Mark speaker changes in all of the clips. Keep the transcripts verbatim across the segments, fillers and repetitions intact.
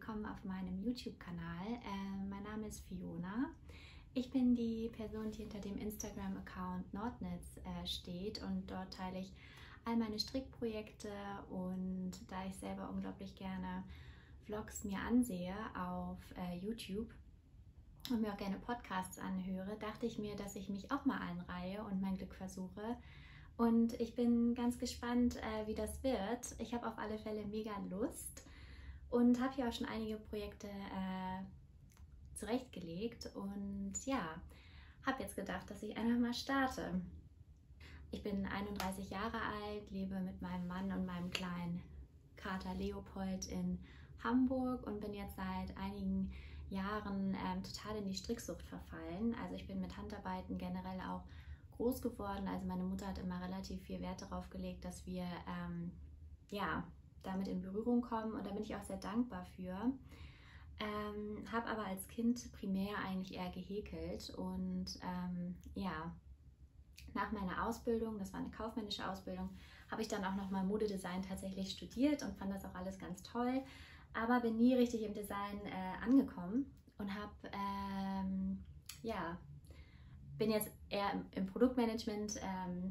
Speaker 1: willkommen auf meinem YouTube-Kanal. Äh, mein Name ist Fiona. Ich bin die Person, die hinter dem Instagram-Account Nordnitz äh, steht, und dort teile ich all meine Strickprojekte, und da ich selber unglaublich gerne Vlogs mir ansehe auf äh, YouTube und mir auch gerne Podcasts anhöre, dachte ich mir, dass ich mich auch mal einreihe und mein Glück versuche. Und ich bin ganz gespannt, äh, wie das wird. Ich habe auf alle Fälle mega Lust und habe hier auch schon einige Projekte äh, zurechtgelegt. Und ja, habe jetzt gedacht, dass ich einfach mal starte. Ich bin einunddreißig Jahre alt, lebe mit meinem Mann und meinem kleinen Kater Leopold in Hamburg und bin jetzt seit einigen Jahren ähm, total in die Stricksucht verfallen. Also ich bin mit Handarbeiten generell auch groß geworden. Also meine Mutter hat immer relativ viel Wert darauf gelegt, dass wir ähm, ja, damit in Berührung kommen, und da bin ich auch sehr dankbar für. Ähm, habe aber als Kind primär eigentlich eher gehäkelt, und ähm, ja, nach meiner Ausbildung, das war eine kaufmännische Ausbildung, habe ich dann auch nochmal Modedesign tatsächlich studiert und fand das auch alles ganz toll, aber bin nie richtig im Design äh, angekommen und habe ähm, ja, bin jetzt eher im, im Produktmanagement, ähm,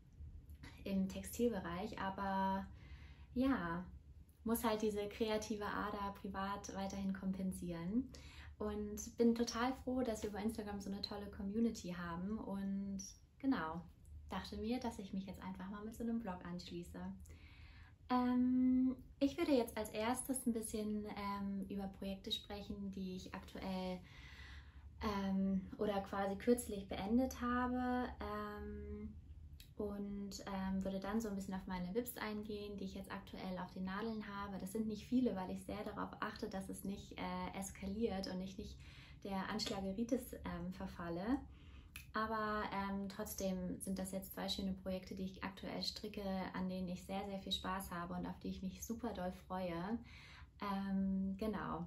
Speaker 1: im Textilbereich, aber ja, muss halt diese kreative Ader privat weiterhin kompensieren, und bin total froh, dass wir bei Instagram so eine tolle Community haben, und genau, dachte mir, dass ich mich jetzt einfach mal mit so einem Blog anschließe. Ähm, ich würde jetzt als erstes ein bisschen ähm, über Projekte sprechen, die ich aktuell ähm, oder quasi kürzlich beendet habe, ähm, und ähm, würde dann so ein bisschen auf meine W I Ps eingehen, die ich jetzt aktuell auf den Nadeln habe. Das sind nicht viele, weil ich sehr darauf achte, dass es nicht äh, eskaliert und ich nicht der Anschlageritis ähm, verfalle. Aber ähm, trotzdem sind das jetzt zwei schöne Projekte, die ich aktuell stricke, an denen ich sehr, sehr viel Spaß habe und auf die ich mich super doll freue. Ähm, genau.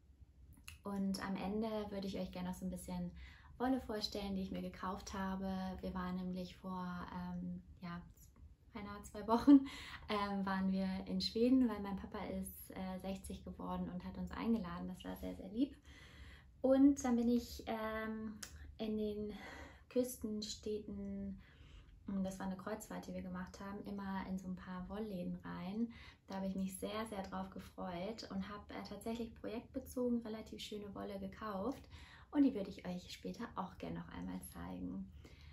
Speaker 1: Und am Ende würde ich euch gerne noch so ein bisschen Wolle vorstellen, die ich mir gekauft habe. Wir waren nämlich vor ähm, ja, einer, zwei Wochen ähm, waren wir in Schweden, weil mein Papa ist äh, sechzig geworden und hat uns eingeladen. Das war sehr, sehr lieb. Und dann bin ich ähm, in den Küstenstädten, das war eine Kreuzfahrt, die wir gemacht haben, immer in so ein paar Wollläden rein. Da habe ich mich sehr, sehr drauf gefreut und habe äh, tatsächlich projektbezogen relativ schöne Wolle gekauft. Und die würde ich euch später auch gerne noch einmal zeigen.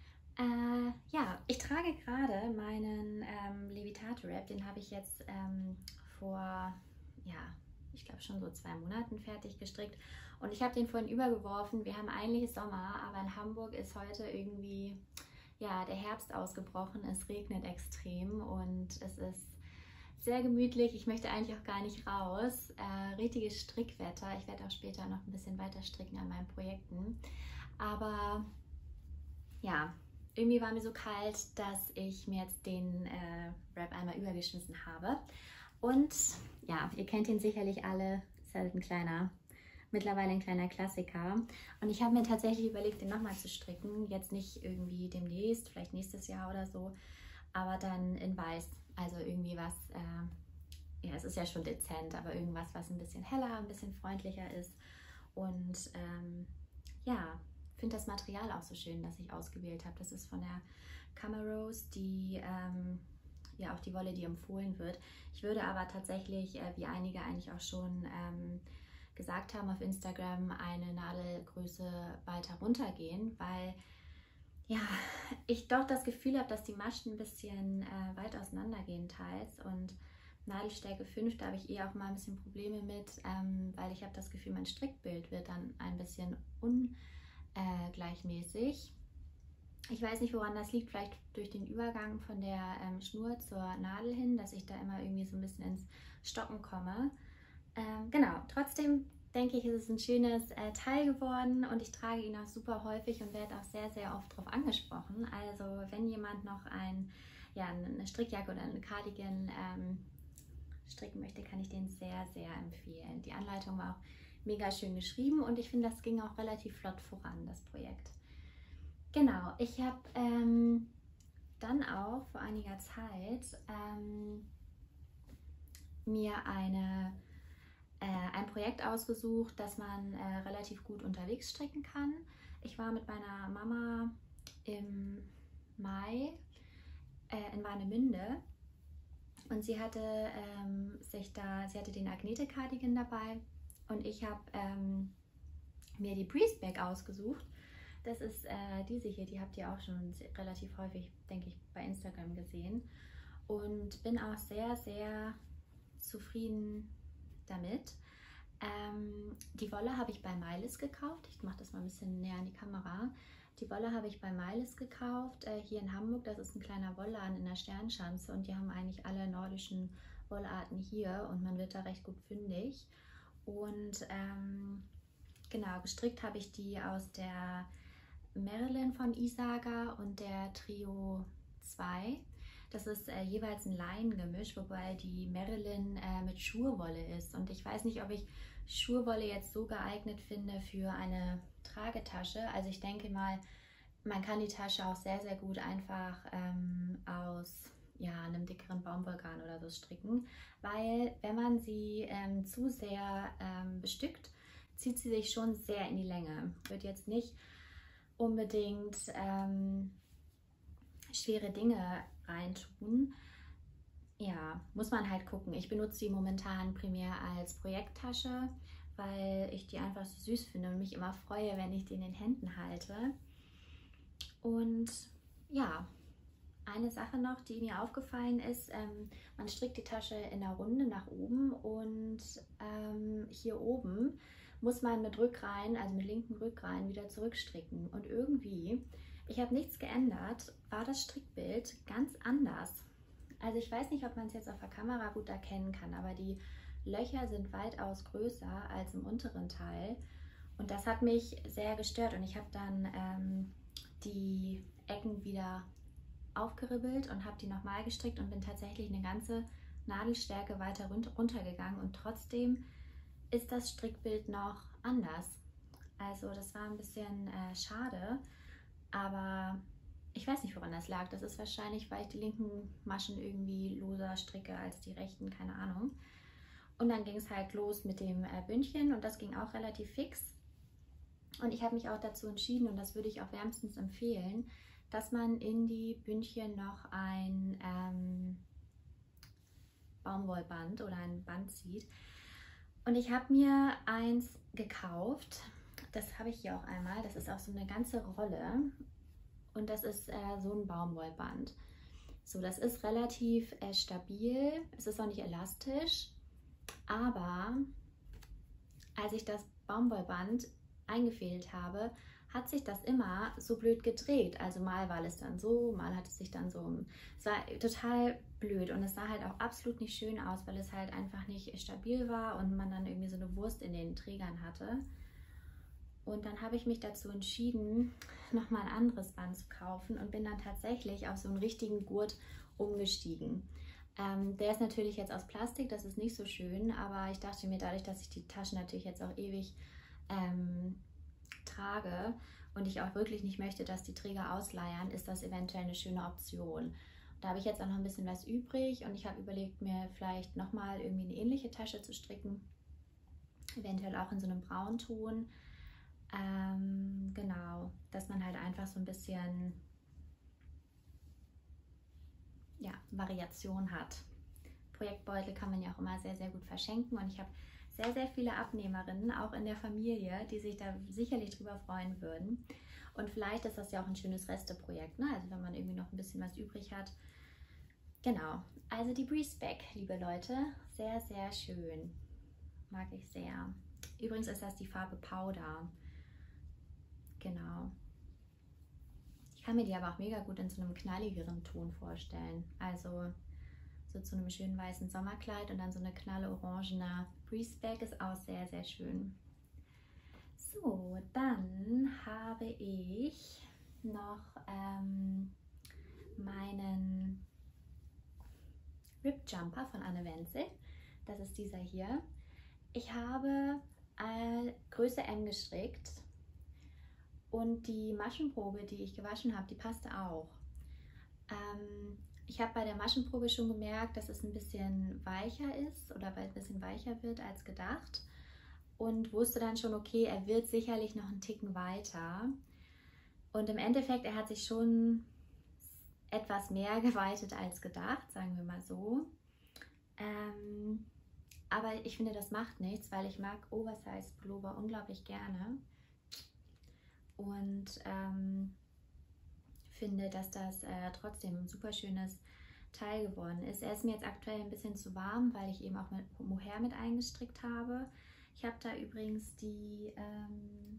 Speaker 1: Äh, ja, ich trage gerade meinen ähm, Levitate Wrap. Den habe ich jetzt ähm, vor, ja, ich glaube schon so zwei Monaten fertig gestrickt. Und ich habe den vorhin übergeworfen. Wir haben eigentlich Sommer, aber in Hamburg ist heute irgendwie ja, der Herbst ausgebrochen. Es regnet extrem und es ist sehr gemütlich. Ich möchte eigentlich auch gar nicht raus. Äh, richtiges Strickwetter. Ich werde auch später noch ein bisschen weiter stricken an meinen Projekten. Aber ja, irgendwie war mir so kalt, dass ich mir jetzt den äh, Wrap einmal übergeschmissen habe. Und ja, ihr kennt ihn sicherlich alle. Ist halt ein kleiner, mittlerweile ein kleiner Klassiker. Und ich habe mir tatsächlich überlegt, den nochmal zu stricken. Jetzt nicht irgendwie demnächst, vielleicht nächstes Jahr oder so, aber dann in weiß. Also irgendwie was, äh, ja, es ist ja schon dezent, aber irgendwas, was ein bisschen heller, ein bisschen freundlicher ist. Und ähm, ja, finde das Material auch so schön, das ich ausgewählt habe. Das ist von der Camerose, die ähm, ja auch die Wolle, die empfohlen wird. Ich würde aber tatsächlich, äh, wie einige eigentlich auch schon ähm, gesagt haben auf Instagram, eine Nadelgröße weiter runtergehen, weil ja, ich doch das Gefühl habe, dass die Maschen ein bisschen äh, weit auseinander gehen teils, und Nadelstärke fünf, da habe ich eh auch mal ein bisschen Probleme mit, ähm, weil ich habe das Gefühl, mein Strickbild wird dann ein bisschen ungleichmäßig. Ich weiß nicht, woran das liegt, vielleicht durch den Übergang von der ähm, Schnur zur Nadel hin, dass ich da immer irgendwie so ein bisschen ins Stocken komme. Ähm, genau, trotzdem denke ich, ist es ein schönes äh, Teil geworden, und ich trage ihn auch super häufig und werde auch sehr, sehr oft darauf angesprochen. Also wenn jemand noch ein, ja, eine Strickjacke oder einen Cardigan ähm, stricken möchte, kann ich den sehr, sehr empfehlen. Die Anleitung war auch mega schön geschrieben, und ich finde, das ging auch relativ flott voran, das Projekt. Genau, ich habe ähm, dann auch vor einiger Zeit ähm, mir eine, äh, ein Projekt Projekt ausgesucht, dass man äh, relativ gut unterwegs stricken kann. Ich war mit meiner Mama im Mai äh, in Warnemünde und sie hatte ähm, sich da, sie hatte den Agnete Cardigan dabei und ich habe ähm, mir die Breeze Bag ausgesucht. Das ist äh, diese hier, die habt ihr auch schon relativ häufig, denke ich, bei Instagram gesehen und bin auch sehr, sehr zufrieden damit. Ähm, die Wolle habe ich bei Mylis gekauft. Ich mache das mal ein bisschen näher an die Kamera. Die Wolle habe ich bei Mylis gekauft, äh, hier in Hamburg. Das ist ein kleiner Wollladen in der Sternschanze und die haben eigentlich alle nordischen Wollarten hier und man wird da recht gut fündig. Und ähm, genau, gestrickt habe ich die aus der Marilyn von Isaga und der Trio zwei. Das ist äh, jeweils ein Leingemisch, wobei die Marilyn äh, mit Schurwolle ist. Und ich weiß nicht, ob ich Schurwolle jetzt so geeignet finde für eine Tragetasche. Also ich denke mal, man kann die Tasche auch sehr, sehr gut einfach ähm, aus ja, einem dickeren Baumwollgarn oder so stricken. Weil wenn man sie ähm, zu sehr ähm, bestückt, zieht sie sich schon sehr in die Länge. Wird jetzt nicht unbedingt ähm, schwere Dinge reintun. Ja, muss man halt gucken. Ich benutze sie momentan primär als Projekttasche, weil ich die einfach so süß finde und mich immer freue, wenn ich die in den Händen halte. Und ja, eine Sache noch, die mir aufgefallen ist, ähm, man strickt die Tasche in der Runde nach oben und ähm, hier oben muss man mit Rückreihen, also mit linken Rückreihen, wieder zurückstricken. Und irgendwie, ich habe nichts geändert, war das Strickbild ganz anders. Also ich weiß nicht, ob man es jetzt auf der Kamera gut erkennen kann, aber die Löcher sind weitaus größer als im unteren Teil. Und das hat mich sehr gestört und ich habe dann ähm, die Ecken wieder aufgeribbelt und habe die nochmal gestrickt und bin tatsächlich eine ganze Nadelstärke weiter runtergegangen und trotzdem ist das Strickbild noch anders. Also das war ein bisschen äh, schade, aber ich weiß nicht, woran das lag. Das ist wahrscheinlich, weil ich die linken Maschen irgendwie loser stricke als die rechten, keine Ahnung. Und dann ging es halt los mit dem äh, Bündchen und das ging auch relativ fix. Und ich habe mich auch dazu entschieden, und das würde ich auch wärmstens empfehlen, dass man in die Bündchen noch ein ähm, Baumwollband oder ein Band zieht. Und ich habe mir eins gekauft, das habe ich hier auch einmal, das ist auch so eine ganze Rolle und das ist äh, so ein Baumwollband. So, das ist relativ äh, stabil, es ist auch nicht elastisch, aber als ich das Baumwollband eingefädelt habe, hat sich das immer so blöd gedreht. Also mal war es dann so, mal hat es sich dann so, es war total blöd und es sah halt auch absolut nicht schön aus, weil es halt einfach nicht stabil war und man dann irgendwie so eine Wurst in den Trägern hatte. Und dann habe ich mich dazu entschieden, nochmal ein anderes Band zu kaufen und bin dann tatsächlich auf so einen richtigen Gurt umgestiegen. Ähm, der ist natürlich jetzt aus Plastik, das ist nicht so schön, aber ich dachte mir, dadurch, dass ich die Taschen natürlich jetzt auch ewig ähm, trage und ich auch wirklich nicht möchte, dass die Träger ausleiern, ist das eventuell eine schöne Option. Da habe ich jetzt auch noch ein bisschen was übrig und ich habe überlegt, mir vielleicht nochmal irgendwie eine ähnliche Tasche zu stricken, eventuell auch in so einem Braunton. Ähm, genau, dass man halt einfach so ein bisschen ja, Variation hat. Projektbeutel kann man ja auch immer sehr, sehr gut verschenken und ich habe sehr, sehr viele Abnehmerinnen, auch in der Familie, die sich da sicherlich drüber freuen würden. Und vielleicht ist das ja auch ein schönes Resteprojekt, ne? Also wenn man irgendwie noch ein bisschen was übrig hat. Genau, also die Breeze Bag, liebe Leute, sehr, sehr schön. Mag ich sehr. Übrigens ist das die Farbe Powder. Genau. Ich kann mir die aber auch mega gut in so einem knalligeren Ton vorstellen. Also so zu einem schönen weißen Sommerkleid und dann so eine knallorangene Breeze Bag ist auch sehr, sehr schön. So, dann habe ich noch ähm, meinen Rip Jumper von Anne Wenzel. Das ist dieser hier. Ich habe äh, Größe M gestrickt und die Maschenprobe, die ich gewaschen habe, die passte auch. Ähm, Ich habe bei der Maschenprobe schon gemerkt, dass es ein bisschen weicher ist oder weil es ein bisschen weicher wird als gedacht. und wusste dann schon, okay, er wird sicherlich noch einen Ticken weiter. Und im Endeffekt, er hat sich schon etwas mehr geweitet als gedacht, sagen wir mal so. Ähm, aber ich finde, das macht nichts, weil ich mag Oversize Pullover unglaublich gerne. Und ähm, finde, dass das äh, trotzdem ein super schönes Teil geworden ist. Er ist mir jetzt aktuell ein bisschen zu warm, weil ich eben auch mit Mohair mit eingestrickt habe. Ich habe da übrigens die, ähm,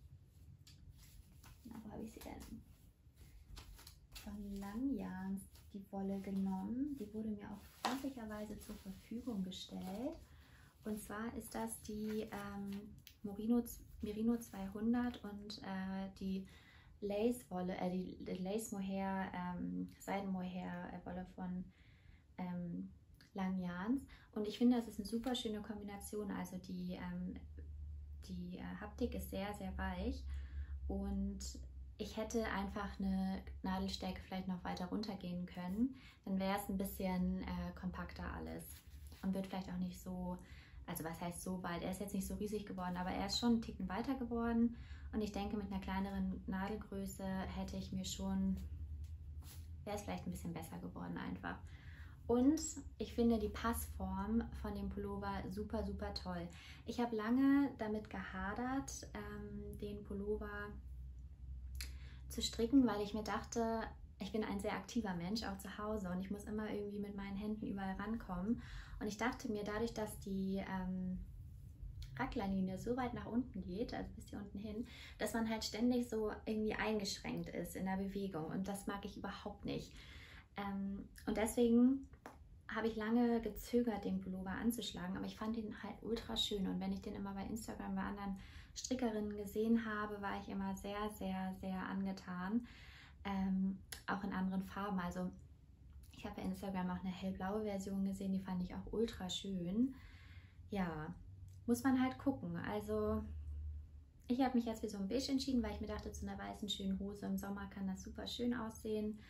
Speaker 1: na, wo habe ich sie denn? Von Langyans die Wolle genommen. Die wurde mir auch freundlicherweise zur Verfügung gestellt. Und zwar ist das die ähm, Merino, Merino zweihundert und äh, die Lace-Wolle, äh, die, die Lace-Mohair, ähm, Seidenmohair-Wolle von ähm, Langyans. Und ich finde, das ist eine super schöne Kombination. Also die, ähm, die äh, Haptik ist sehr, sehr weich und ich hätte einfach eine Nadelstärke vielleicht noch weiter runtergehen können. Dann wäre es ein bisschen äh, kompakter alles und wird vielleicht auch nicht so, also was heißt so weit, er ist jetzt nicht so riesig geworden, aber er ist schon einen Ticken weiter geworden. Und ich denke, mit einer kleineren Nadelgröße hätte ich mir schon, wäre es vielleicht ein bisschen besser geworden einfach. Und ich finde die Passform von dem Pullover super, super toll. Ich habe lange damit gehadert, ähm, den Pullover zu stricken, weil ich mir dachte, ich bin ein sehr aktiver Mensch, auch zu Hause, und ich muss immer irgendwie mit meinen Händen überall rankommen. Und ich dachte mir, dadurch, dass die ähm, Raglanlinie so weit nach unten geht, also bis hier unten hin, dass man halt ständig so irgendwie eingeschränkt ist in der Bewegung, und das mag ich überhaupt nicht. Ähm, und deswegen habe ich lange gezögert, den Pullover anzuschlagen, aber ich fand ihn halt ultra schön, und wenn ich den immer bei Instagram bei anderen Strickerinnen gesehen habe, war ich immer sehr, sehr, sehr angetan, ähm, auch in anderen Farben. Also ich habe bei Instagram auch eine hellblaue Version gesehen, die fand ich auch ultra schön. Ja, muss man halt gucken. Also ich habe mich jetzt für so ein Beige entschieden, weil ich mir dachte, zu einer weißen schönen Hose im Sommer kann das super schön aussehen.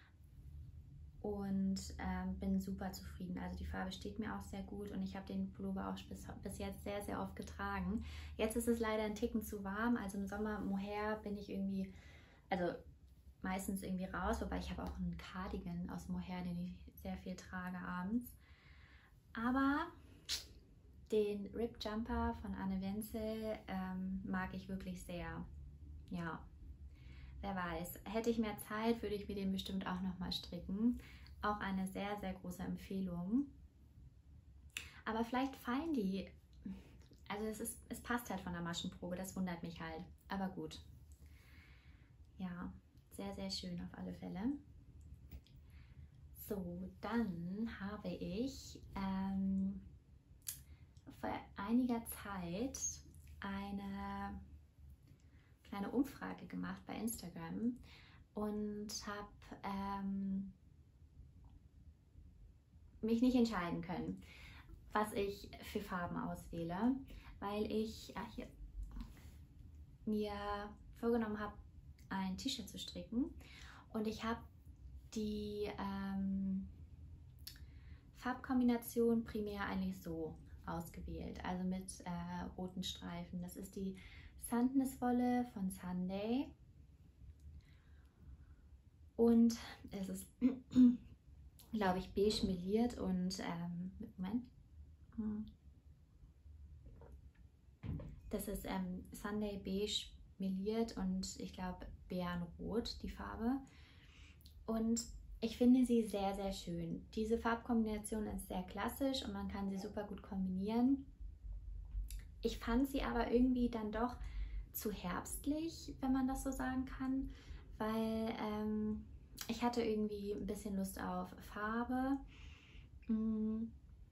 Speaker 1: Und ähm, bin super zufrieden. Also die Farbe steht mir auch sehr gut und ich habe den Pullover auch bis, bis jetzt sehr, sehr oft getragen. Jetzt ist es leider ein Ticken zu warm. Also im Sommer Mohair bin ich irgendwie, also meistens irgendwie raus. Wobei ich habe auch einen Cardigan aus Mohair, den ich sehr viel trage abends. Aber den Rip Jumper von Anne Wenzel ähm, mag ich wirklich sehr. Ja. Wer weiß, hätte ich mehr Zeit, würde ich mir den bestimmt auch nochmal stricken. Auch eine sehr, sehr große Empfehlung. Aber vielleicht fallen die, also es, ist, es passt halt von der Maschenprobe, das wundert mich halt. Aber gut. Ja, sehr, sehr schön auf alle Fälle. So, dann habe ich ähm, vor einiger Zeit eine eine Umfrage gemacht bei Instagram und habe ähm, mich nicht entscheiden können, was ich für Farben auswähle, weil ich ach, hier, mir vorgenommen habe, ein T-Shirt zu stricken, und ich habe die ähm, Farbkombination primär eigentlich so ausgewählt, also mit äh, roten Streifen. Das ist die Sandnes-Wolle von Sunday und es ist, glaube ich, beige meliert und ähm, Moment, das ist ähm, Sunday beige meliert und ich glaube Bärenrot die Farbe, und ich finde sie sehr, sehr schön. Diese Farbkombination ist sehr klassisch und man kann sie super gut kombinieren. Ich fand sie aber irgendwie dann doch zu herbstlich, wenn man das so sagen kann, weil ähm, ich hatte irgendwie ein bisschen Lust auf Farbe mh,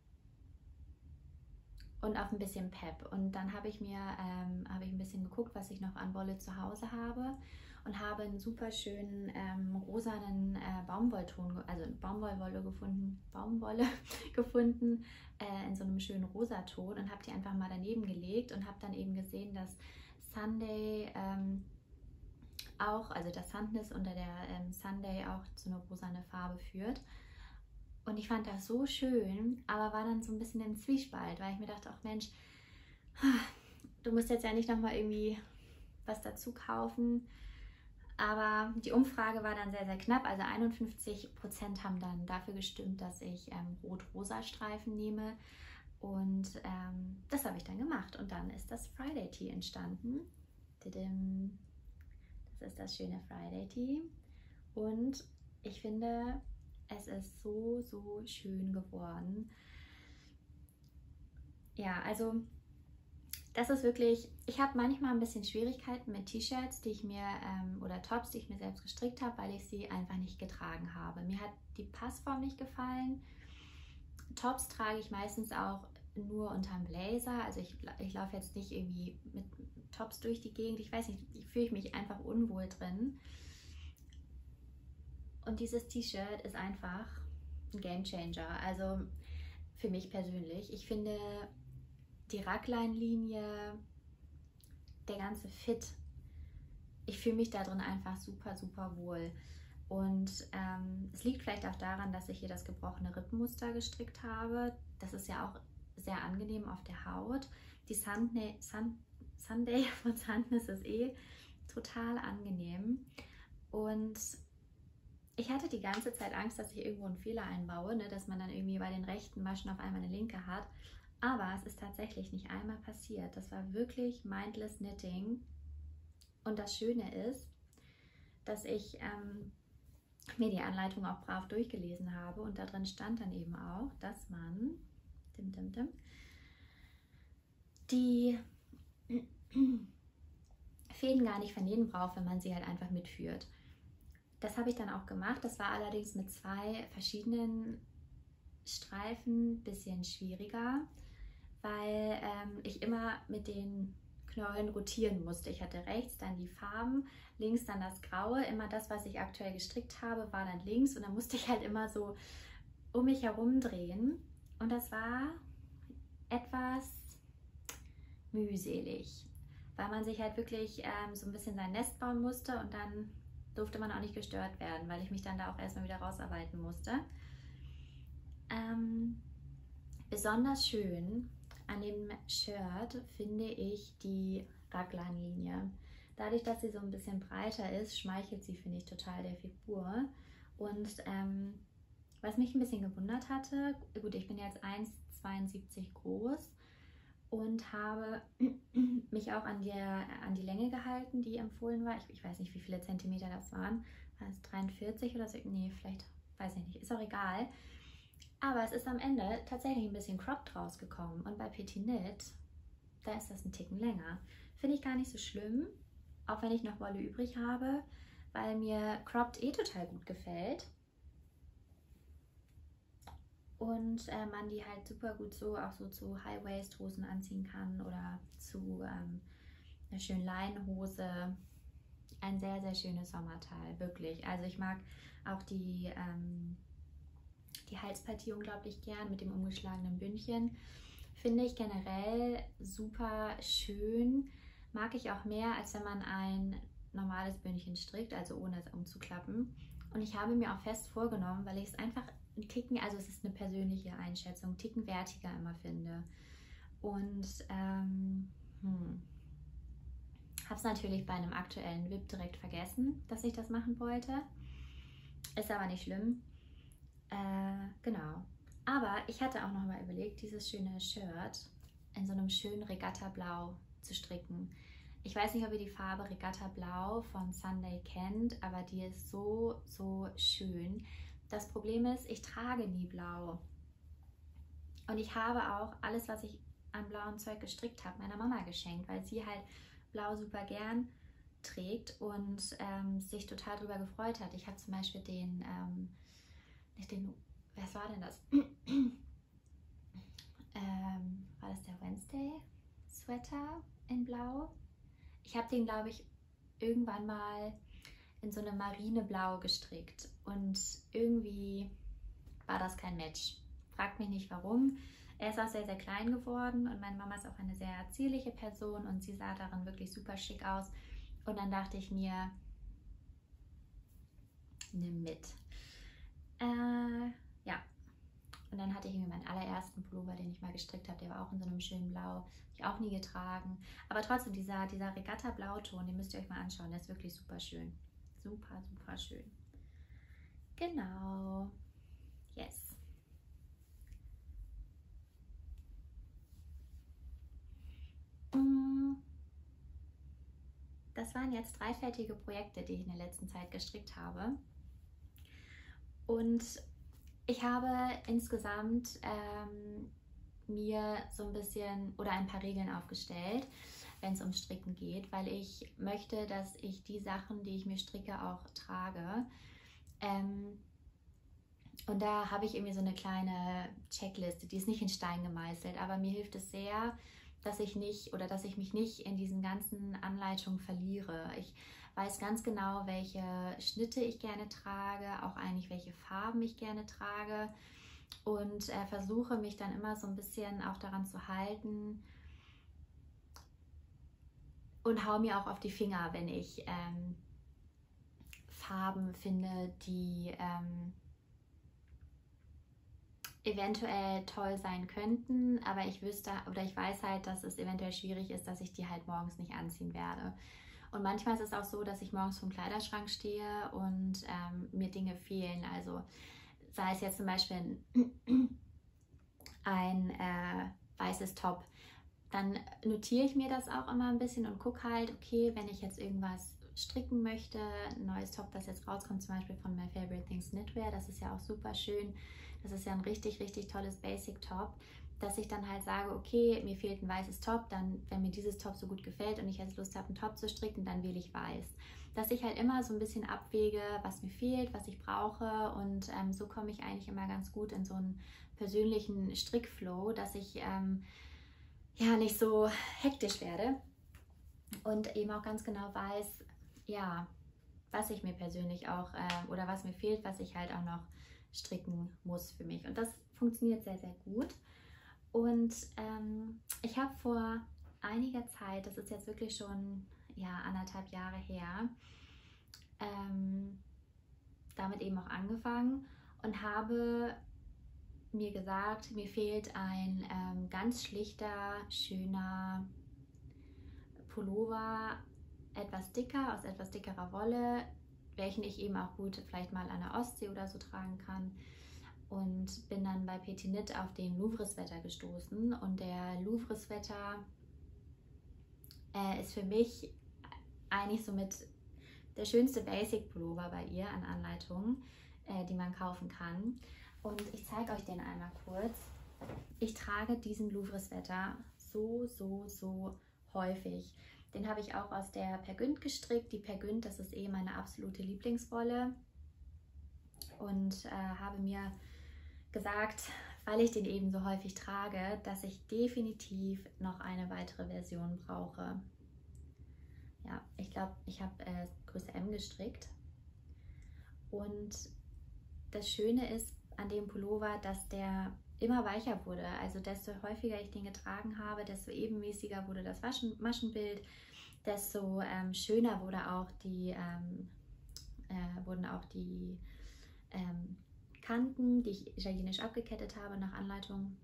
Speaker 1: und auf ein bisschen Pep. Und dann habe ich mir ähm, habe ich ein bisschen geguckt, was ich noch an Wolle zu Hause habe, und habe einen super schönen ähm, rosanen äh, Baumwollton, also Baumwollwolle gefunden, Baumwolle gefunden äh, in so einem schönen Rosaton, und habe die einfach mal daneben gelegt und habe dann eben gesehen, dass Sunday ähm, auch, also das Sandnes unter der ähm, Sunday auch so eine rosane Farbe führt. Und ich fand das so schön, aber war dann so ein bisschen im Zwiespalt, weil ich mir dachte, ach Mensch, du musst jetzt ja nicht nochmal irgendwie was dazu kaufen. Aber die Umfrage war dann sehr, sehr knapp. Also einundfünfzig Prozent haben dann dafür gestimmt, dass ich ähm, rot-rosa Streifen nehme. Und ähm, das habe ich dann gemacht. Und dann ist das Friday Tee entstanden. Das ist das schöne Friday Tee. Und ich finde, es ist so, so schön geworden. Ja, also das ist wirklich, ich habe manchmal ein bisschen Schwierigkeiten mit T-Shirts, die ich mir ähm, oder Tops, die ich mir selbst gestrickt habe, weil ich sie einfach nicht getragen habe. Mir hat die Passform nicht gefallen. Tops trage ich meistens auch nur unterm Blazer. Also ich, ich laufe jetzt nicht irgendwie mit Tops durch die Gegend. Ich weiß nicht, ich fühle mich einfach unwohl drin. Und dieses T-Shirt ist einfach ein Gamechanger. Also für mich persönlich. Ich finde die Ragline-Linie, der ganze Fit, ich fühle mich da drin einfach super, super wohl. Und ähm, es liegt vielleicht auch daran, dass ich hier das gebrochene Rippenmuster gestrickt habe. Das ist ja auch sehr angenehm auf der Haut. Die Sunday, Sun, Sunday von Sandnes ist eh total angenehm. Und ich hatte die ganze Zeit Angst, dass ich irgendwo einen Fehler einbaue, ne? Dass man dann irgendwie bei den rechten Maschen auf einmal eine linke hat. Aber es ist tatsächlich nicht einmal passiert. Das war wirklich mindless Knitting. Und das Schöne ist, dass ich ähm, mir die Anleitung auch brav durchgelesen habe. Und da drin stand dann eben auch, dass man dim, dim, dim, die Fäden gar nicht vernähen braucht, wenn man sie halt einfach mitführt. Das habe ich dann auch gemacht. Das war allerdings mit zwei verschiedenen Streifen ein bisschen schwieriger, weil ähm, ich immer mit den Knollen rotieren musste. Ich hatte rechts dann die Farben, links dann das Graue. Immer das, was ich aktuell gestrickt habe, war dann links und dann musste ich halt immer so um mich herum drehen. Und das war etwas mühselig, weil man sich halt wirklich ähm, so ein bisschen sein Nest bauen musste und dann durfte man auch nicht gestört werden, weil ich mich dann da auch erstmal wieder rausarbeiten musste. Ähm, besonders schön an dem Shirt finde ich die Raglan-Linie. Dadurch, dass sie so ein bisschen breiter ist, schmeichelt sie, finde ich, total der Figur. Und ähm, was mich ein bisschen gewundert hatte, gut, ich bin jetzt eins Komma zweiundsiebzig groß und habe mich auch an, der, an die Länge gehalten, die empfohlen war. Ich, ich weiß nicht, wie viele Zentimeter das waren. War es dreiundvierzig oder so? Nee, vielleicht, weiß ich nicht. Ist auch egal. Aber es ist am Ende tatsächlich ein bisschen cropped rausgekommen. Und bei Petit Knit, da ist das ein Ticken länger. Finde ich gar nicht so schlimm, auch wenn ich noch Wolle übrig habe, weil mir cropped eh total gut gefällt. Und äh, man die halt super gut so auch so zu High-Waist-Hosen anziehen kann oder zu ähm, einer schönen Leinenhose. Ein sehr, sehr schönes Sommerteil, wirklich. Also ich mag auch die, ähm, die Halspartie unglaublich gern mit dem umgeschlagenen Bündchen. Finde ich generell super schön. Mag ich auch mehr, als wenn man ein normales Bündchen strickt, also ohne es umzuklappen. Und ich habe mir auch fest vorgenommen, weil ich es einfach einen Ticken, also es ist eine persönliche Einschätzung, einen Ticken wertiger immer finde. Und ähm, hm, habe es natürlich bei einem aktuellen W I P direkt vergessen, dass ich das machen wollte. Ist aber nicht schlimm. Äh, genau. Aber ich hatte auch noch mal überlegt, dieses schöne Shirt in so einem schönen Regatta-Blau zu stricken. Ich weiß nicht, ob ihr die Farbe Regatta Blau von Sunday kennt, aber die ist so, so schön. Das Problem ist, ich trage nie blau. Und ich habe auch alles, was ich an blauem Zeug gestrickt habe, meiner Mama geschenkt, weil sie halt blau super gern trägt und ähm, sich total darüber gefreut hat. Ich habe zum Beispiel den, ähm, nicht den, was war denn das? ähm, war das der Wednesday Sweater in blau? Ich habe den, glaube ich, irgendwann mal in so eine Marineblau gestrickt und irgendwie war das kein Match. Fragt mich nicht warum. Er ist auch sehr, sehr klein geworden und meine Mama ist auch eine sehr zierliche Person und sie sah darin wirklich super schick aus. Und dann dachte ich mir, nimm mit. Äh, ja, Und dann hatte ich irgendwie meinen allerersten Pullover, den ich mal gestrickt habe, der war auch in so einem schönen Blau, habe ich auch nie getragen. Aber trotzdem, dieser, dieser Regatta-Blauton, den müsst ihr euch mal anschauen, der ist wirklich super schön. Super, super schön. Genau. Yes. Das waren jetzt drei fertige Projekte, die ich in der letzten Zeit gestrickt habe. Und ich habe insgesamt ähm, mir so ein bisschen oder ein paar Regeln aufgestellt, wenn es ums Stricken geht, weil ich möchte, dass ich die Sachen, die ich mir stricke, auch trage. Ähm, und da habe ich irgendwie so eine kleine Checkliste, die ist nicht in Stein gemeißelt, aber mir hilft es sehr, dass ich nicht oder dass ich mich nicht in diesen ganzen Anleitungen verliere. Ich weiß ganz genau, welche Schnitte ich gerne trage, auch eigentlich welche Farben ich gerne trage und äh, versuche mich dann immer so ein bisschen auch daran zu halten und hau mir auch auf die Finger, wenn ich ähm, Farben finde, die ähm, eventuell toll sein könnten, aber ich wüsste oder ich weiß halt, dass es eventuell schwierig ist, dass ich die halt morgens nicht anziehen werde. Und manchmal ist es auch so, dass ich morgens vor dem Kleiderschrank stehe und ähm, mir Dinge fehlen. Also sei es jetzt zum Beispiel ein, ein äh, weißes Top, dann notiere ich mir das auch immer ein bisschen und gucke halt, okay, wenn ich jetzt irgendwas stricken möchte, ein neues Top, das jetzt rauskommt, zum Beispiel von My Favorite Things Knitwear, das ist ja auch super schön. Das ist ja ein richtig, richtig tolles Basic-Top, dass ich dann halt sage, okay, mir fehlt ein weißes Top, dann, wenn mir dieses Top so gut gefällt und ich jetzt Lust habe, einen Top zu stricken, dann wähle ich weiß. Dass ich halt immer so ein bisschen abwäge, was mir fehlt, was ich brauche und ähm, so komme ich eigentlich immer ganz gut in so einen persönlichen Strickflow, dass ich ähm, ja nicht so hektisch werde und eben auch ganz genau weiß, ja, was ich mir persönlich auch äh, oder was mir fehlt, was ich halt auch noch stricken muss für mich. Und das funktioniert sehr, sehr gut. Und ähm, ich habe vor einiger Zeit, das ist jetzt wirklich schon ja, anderthalb Jahre her, ähm, damit eben auch angefangen und habe mir gesagt, mir fehlt ein ähm, ganz schlichter, schöner Pullover, etwas dicker, aus etwas dickerer Wolle, welchen ich eben auch gut vielleicht mal an der Ostsee oder so tragen kann. Und bin dann bei Petit Knit auf den Louvre Sweater gestoßen. Und der Louvre Sweater äh, ist für mich eigentlich somit der schönste Basic Pullover bei ihr an Anleitungen, äh, die man kaufen kann. Und ich zeige euch den einmal kurz. Ich trage diesen Louvre Sweater so, so, so häufig. Den habe ich auch aus der Pergünd gestrickt. Die Pergünd, das ist eh meine absolute Lieblingswolle. Und äh, habe mir gesagt, weil ich den eben so häufig trage, dass ich definitiv noch eine weitere Version brauche. Ja, ich glaube, ich habe äh, Größe M gestrickt. Und das Schöne ist an dem Pullover, dass der immer weicher wurde. Also desto häufiger ich den getragen habe, desto ebenmäßiger wurde das Waschen, Maschenbild, desto ähm, schöner wurde auch die, ähm, äh, wurden auch die ähm, Kanten, die ich italienisch abgekettet habe nach Anleitung.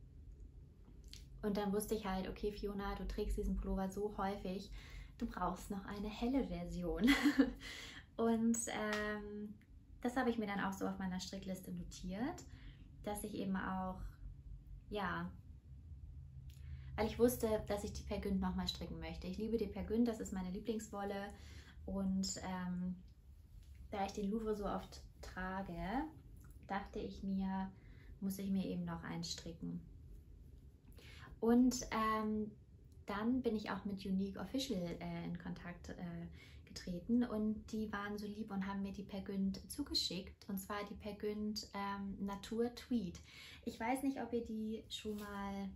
Speaker 1: Und dann wusste ich halt, okay Fiona, du trägst diesen Pullover so häufig, du brauchst noch eine helle Version. Und ähm, das habe ich mir dann auch so auf meiner Strickliste notiert, dass ich eben auch, ja, weil ich wusste, dass ich die Pergünd nochmal stricken möchte. Ich liebe die Pergünd, das ist meine Lieblingswolle. Und ähm, da ich den Louvre so oft trage, dachte ich mir, muss ich mir eben noch einen stricken. Und ähm, dann bin ich auch mit Unique Official äh, in Kontakt äh, getreten und die waren so lieb und haben mir die Pergünd zugeschickt, und zwar die Pergünd ähm, Natur Tweed. Ich weiß nicht, ob ihr die schon mal,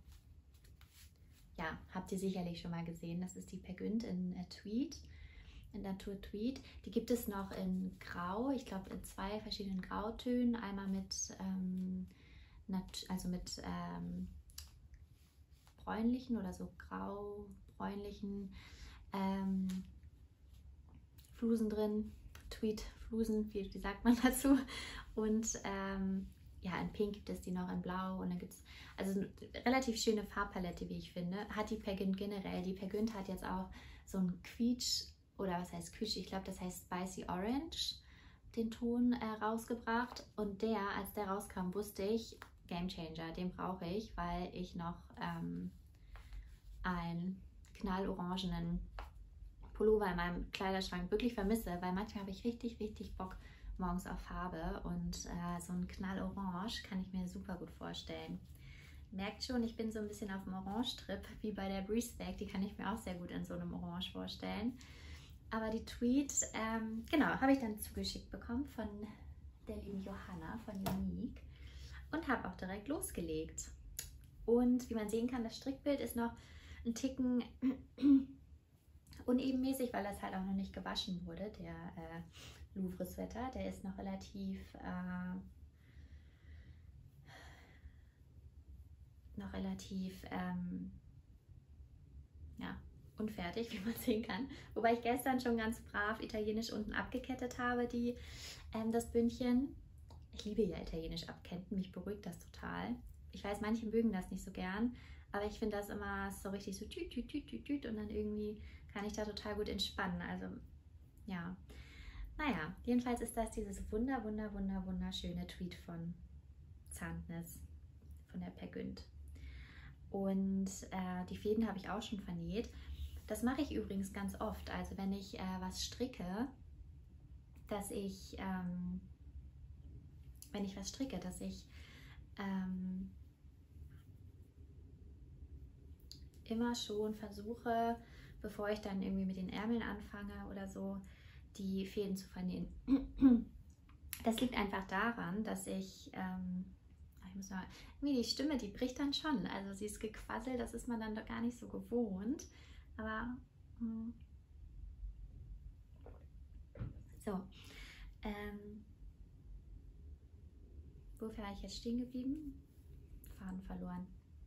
Speaker 1: ja, habt ihr sicherlich schon mal gesehen. Das ist die Pergünd in äh, Tweed, in Natur Tweed. Die gibt es noch in Grau, ich glaube in zwei verschiedenen Grautönen, einmal mit, ähm, also mit ähm, bräunlichen oder so grau-bräunlichen ähm, Flusen drin, Tweed-Flusen, wie, wie sagt man dazu? Und ähm, ja, in Pink gibt es die noch in Blau und dann gibt es, also eine relativ schöne Farbpalette, wie ich finde, hat die Per Gynt generell. Die Per Gynt hat jetzt auch so ein Quietsch, oder was heißt Quietsch, ich glaube, das heißt Spicy Orange, den Ton äh, rausgebracht. Und der, als der rauskam, wusste ich, Game Changer, den brauche ich, weil ich noch ähm, einen knallorangenen Pullover in meinem Kleiderschrank wirklich vermisse, weil manchmal habe ich richtig, richtig Bock morgens auf Farbe und äh, so ein Knallorange kann ich mir super gut vorstellen. Merkt schon, ich bin so ein bisschen auf dem Orange-Trip, wie bei der Breeze Bag, die kann ich mir auch sehr gut in so einem Orange vorstellen. Aber die Tweet, ähm, genau, habe ich dann zugeschickt bekommen von der lieben Johanna von Unique und habe auch direkt losgelegt. Und wie man sehen kann, das Strickbild ist noch ein Ticken unebenmäßig, weil das halt auch noch nicht gewaschen wurde, der äh, Louvre-Sweater. Der ist noch relativ äh, noch relativ ähm, ja, unfertig, wie man sehen kann. Wobei ich gestern schon ganz brav italienisch unten abgekettet habe, die, ähm, das Bündchen. Ich liebe ja italienisch abketten, mich beruhigt das total. Ich weiß, manche mögen das nicht so gern, aber ich finde das immer so richtig so tüt, tüt, tüt, tüt, tüt und dann irgendwie kann ich da total gut entspannen. Also ja, naja, jedenfalls ist das dieses wunder, wunder, wunder, wunderschöne Tweet von Zandness, von der Per Gynt. Und äh, die Fäden habe ich auch schon vernäht. Das mache ich übrigens ganz oft. Also wenn ich äh, was stricke, dass ich, ähm, wenn ich was stricke, dass ich ähm, immer schon versuche, bevor ich dann irgendwie mit den Ärmeln anfange oder so, die Fäden zu vernähen. Das liegt einfach daran, dass ich, ähm, ich muss mal, irgendwie die Stimme, die bricht dann schon. Also sie ist gequasselt, das ist man dann doch gar nicht so gewohnt. Aber hm. so, ähm, wo wäre ich jetzt stehen geblieben? Faden verloren.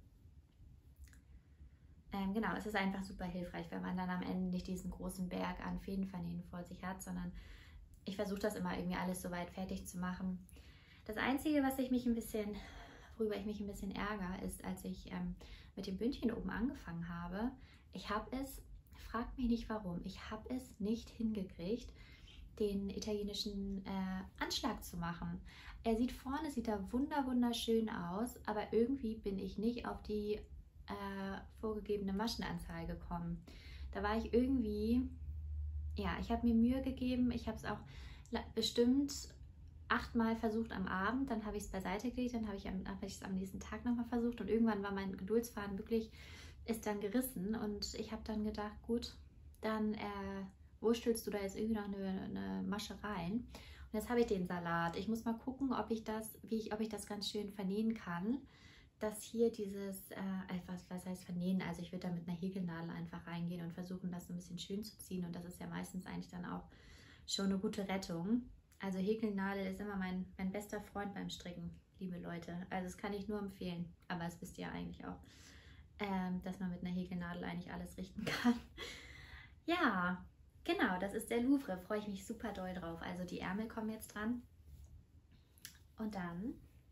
Speaker 1: Ähm, genau, es ist einfach super hilfreich, wenn man dann am Ende nicht diesen großen Berg an Fädenvernähen vor sich hat, sondern ich versuche das immer irgendwie alles so weit fertig zu machen. Das Einzige, was ich mich ein bisschen, worüber ich mich ein bisschen ärgere, ist, als ich ähm, mit dem Bündchen oben angefangen habe, ich habe es, fragt mich nicht warum, ich habe es nicht hingekriegt, den italienischen äh, Anschlag zu machen. Er sieht vorne, sieht da wunder wunderschön aus, aber irgendwie bin ich nicht auf die äh, vorgegebene Maschenanzahl gekommen. Da war ich irgendwie, ja, ich habe mir Mühe gegeben, ich habe es auch bestimmt achtmal versucht am Abend, dann habe ich es beiseite gelegt, dann habe ich es am nächsten Tag nochmal versucht und irgendwann war mein Geduldsfaden wirklich, ist dann gerissen und ich habe dann gedacht, gut, dann äh, wurstelst du da jetzt irgendwie noch eine, eine Masche rein. Und jetzt habe ich den Salat. Ich muss mal gucken, ob ich das, wie ich, ob ich das ganz schön vernähen kann, dass hier dieses, äh, was, was heißt vernähen, also ich würde da mit einer Häkelnadel einfach reingehen und versuchen, das so ein bisschen schön zu ziehen und das ist ja meistens eigentlich dann auch schon eine gute Rettung. Also Häkelnadel ist immer mein, mein bester Freund beim Stricken, liebe Leute. Also das kann ich nur empfehlen, aber das wisst ihr ja eigentlich auch, ähm, dass man mit einer Häkelnadel eigentlich alles richten kann. Ja, genau, das ist der Louvre, freue ich mich super doll drauf. Also die Ärmel kommen jetzt dran und dann,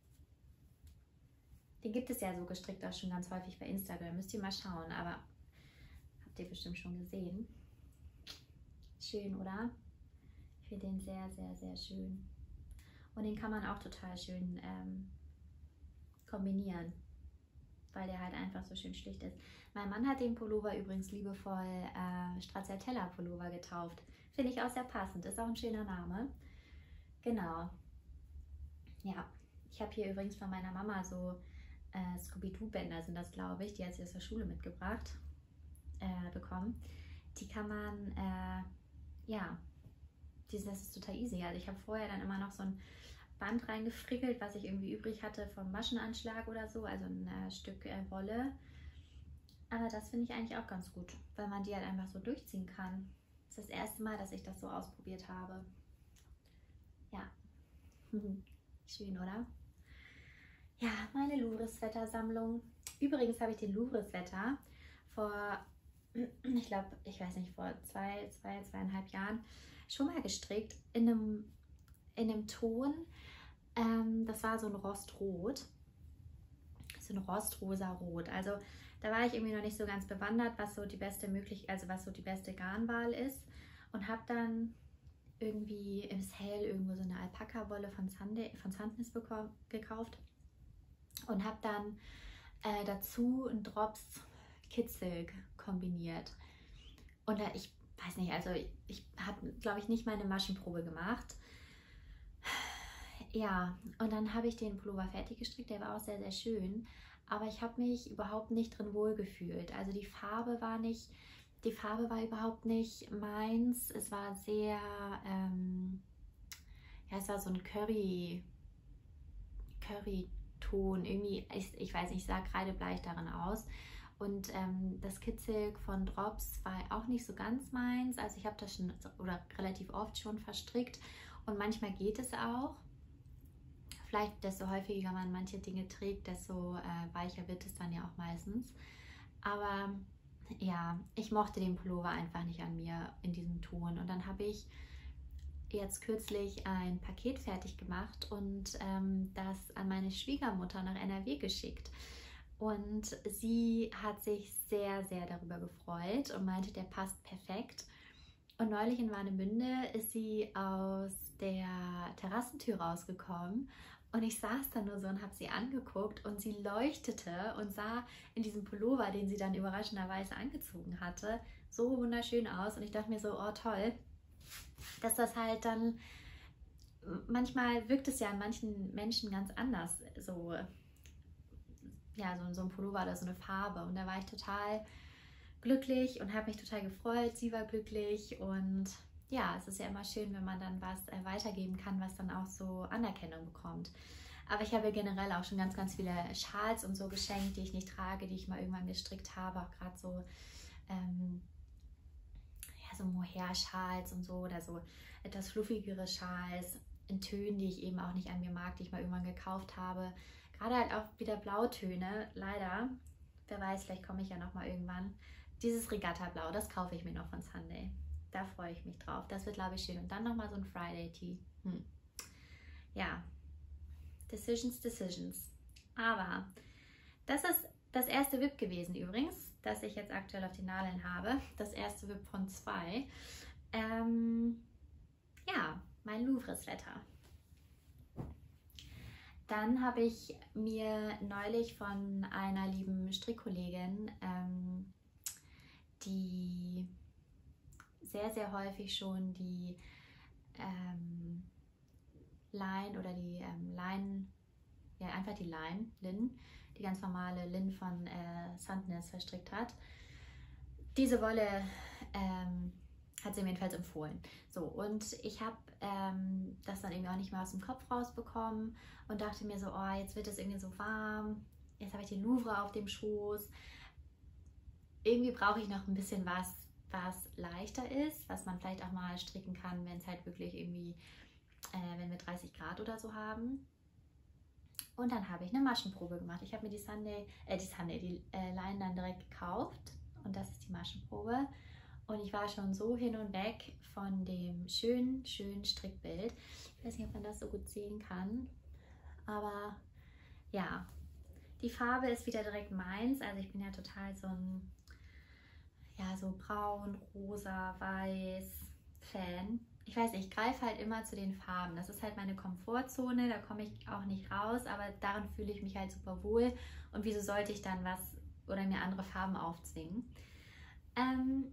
Speaker 1: den gibt es ja so gestrickt auch schon ganz häufig bei Instagram, müsst ihr mal schauen, aber habt ihr bestimmt schon gesehen. Schön, oder? Ich finde den sehr, sehr, sehr schön. Und den kann man auch total schön ähm, kombinieren, weil der halt einfach so schön schlicht ist. Mein Mann hat den Pullover übrigens liebevoll äh, Stracciatella Pullover getauft. Finde ich auch sehr passend, ist auch ein schöner Name. Genau. Ja, ich habe hier übrigens von meiner Mama so äh, Scooby-Doo-Bänder, sind das glaube ich, die hat sie aus der Schule mitgebracht, äh, bekommen. Die kann man, äh, ja, das ist total easy. Also ich habe vorher dann immer noch so ein Band reingefrickelt, was ich irgendwie übrig hatte vom Maschenanschlag oder so, also ein äh, Stück äh, Wolle. Aber das finde ich eigentlich auch ganz gut, weil man die halt einfach so durchziehen kann. Das ist das erste Mal, dass ich das so ausprobiert habe. Ja, schön, oder? Ja, meine Louvre-Sweater-Sammlung. Übrigens habe ich den Louvre-Sweater vor, ich glaube, ich weiß nicht, vor zwei, zwei, zweieinhalb Jahren schon mal gestrickt in einem, in einem Ton, Ähm, das war so ein Rostrot, so ein rostrosa Rot. Also da war ich irgendwie noch nicht so ganz bewandert, was so die beste Möglichkeit, also was so die beste Garnwahl ist, und habe dann irgendwie im Sale irgendwo so eine Alpaka-Wolle von Sunday, von Sandnes gekauft und habe dann äh, dazu einen Drops Kids-Silk kombiniert. Und da, ich weiß nicht, also ich, ich habe, glaube ich, nicht meine Maschenprobe gemacht. Ja, und dann habe ich den Pullover fertig gestrickt, der war auch sehr, sehr schön, aber ich habe mich überhaupt nicht drin wohlgefühlt. Also die Farbe war nicht, die Farbe war überhaupt nicht meins. Es war sehr, ähm, ja, es war so ein Curry, Curry-Ton, irgendwie, ich, ich weiß nicht, ich sah kreidebleich darin aus. Und ähm, das Kids-Silk von Drops war auch nicht so ganz meins. Also ich habe das schon oder relativ oft schon verstrickt und manchmal geht es auch. Vielleicht desto häufiger man manche Dinge trägt, desto äh, weicher wird es dann ja auch meistens. Aber ja, ich mochte den Pullover einfach nicht an mir in diesem Ton. Und dann habe ich jetzt kürzlich ein Paket fertig gemacht und ähm, das an meine Schwiegermutter nach N R W geschickt. Und sie hat sich sehr, sehr darüber gefreut und meinte, der passt perfekt. Und neulich in Warnemünde ist sie aus der Terrassentür rausgekommen und ich saß da nur so und habe sie angeguckt und sie leuchtete und sah in diesem Pullover, den sie dann überraschenderweise angezogen hatte, so wunderschön aus. Und ich dachte mir so, oh toll, dass das halt dann, manchmal wirkt es ja an manchen Menschen ganz anders, so, ja, so, so ein Pullover oder so eine Farbe. Und da war ich total glücklich und habe mich total gefreut. Sie war glücklich und ja, es ist ja immer schön, wenn man dann was äh, weitergeben kann, was dann auch so Anerkennung bekommt. Aber ich habe generell auch schon ganz, ganz viele Schals und so geschenkt, die ich nicht trage, die ich mal irgendwann gestrickt habe. Auch gerade so, ähm, ja, so Mohair-Schals und so oder so etwas fluffigere Schals in Tönen, die ich eben auch nicht an mir mag, die ich mal irgendwann gekauft habe. Gerade halt auch wieder Blautöne, leider. Wer weiß, vielleicht komme ich ja noch mal irgendwann. Dieses Regatta-Blau, das kaufe ich mir noch von Sunday. Da freue ich mich drauf. Das wird, glaube ich, schön. Und dann nochmal so ein Friday-Tee. Hm. Ja, Decisions, Decisions. Aber das ist das erste W I P gewesen übrigens, das ich jetzt aktuell auf den Nadeln habe. Das erste W I P von zwei. Ähm, ja, mein Louvre-Sweater. Dann habe ich mir neulich von einer lieben Strickkollegin, ähm, die sehr, sehr häufig schon die ähm, Line oder die ähm, Line, ja einfach die Line, Lin, die ganz normale Lin von äh, Sandnes verstrickt hat. Diese Wolle ähm, hat sie mir jedenfalls empfohlen. So, und ich habe ähm, das dann irgendwie auch nicht mehr aus dem Kopf rausbekommen und dachte mir so, oh, jetzt wird es irgendwie so warm, jetzt habe ich die Louvre auf dem Schoß. Irgendwie brauche ich noch ein bisschen was, was leichter ist, was man vielleicht auch mal stricken kann, wenn es halt wirklich irgendwie, äh, wenn wir dreißig Grad oder so haben. Und dann habe ich eine Maschenprobe gemacht. Ich habe mir die Sunday, äh, die Sunday, die äh, Line dann direkt gekauft und das ist die Maschenprobe. Und ich war schon so hin und weg von dem schönen, schönen Strickbild. Ich weiß nicht, ob man das so gut sehen kann, aber ja, die Farbe ist wieder direkt meins. Also ich bin ja total so ein, ja, so braun, rosa, weiß Fan. Ich weiß nicht, ich greife halt immer zu den Farben. Das ist halt meine Komfortzone, da komme ich auch nicht raus, aber darin fühle ich mich halt super wohl. Und wieso sollte ich dann was oder mir andere Farben aufzwingen? Ähm,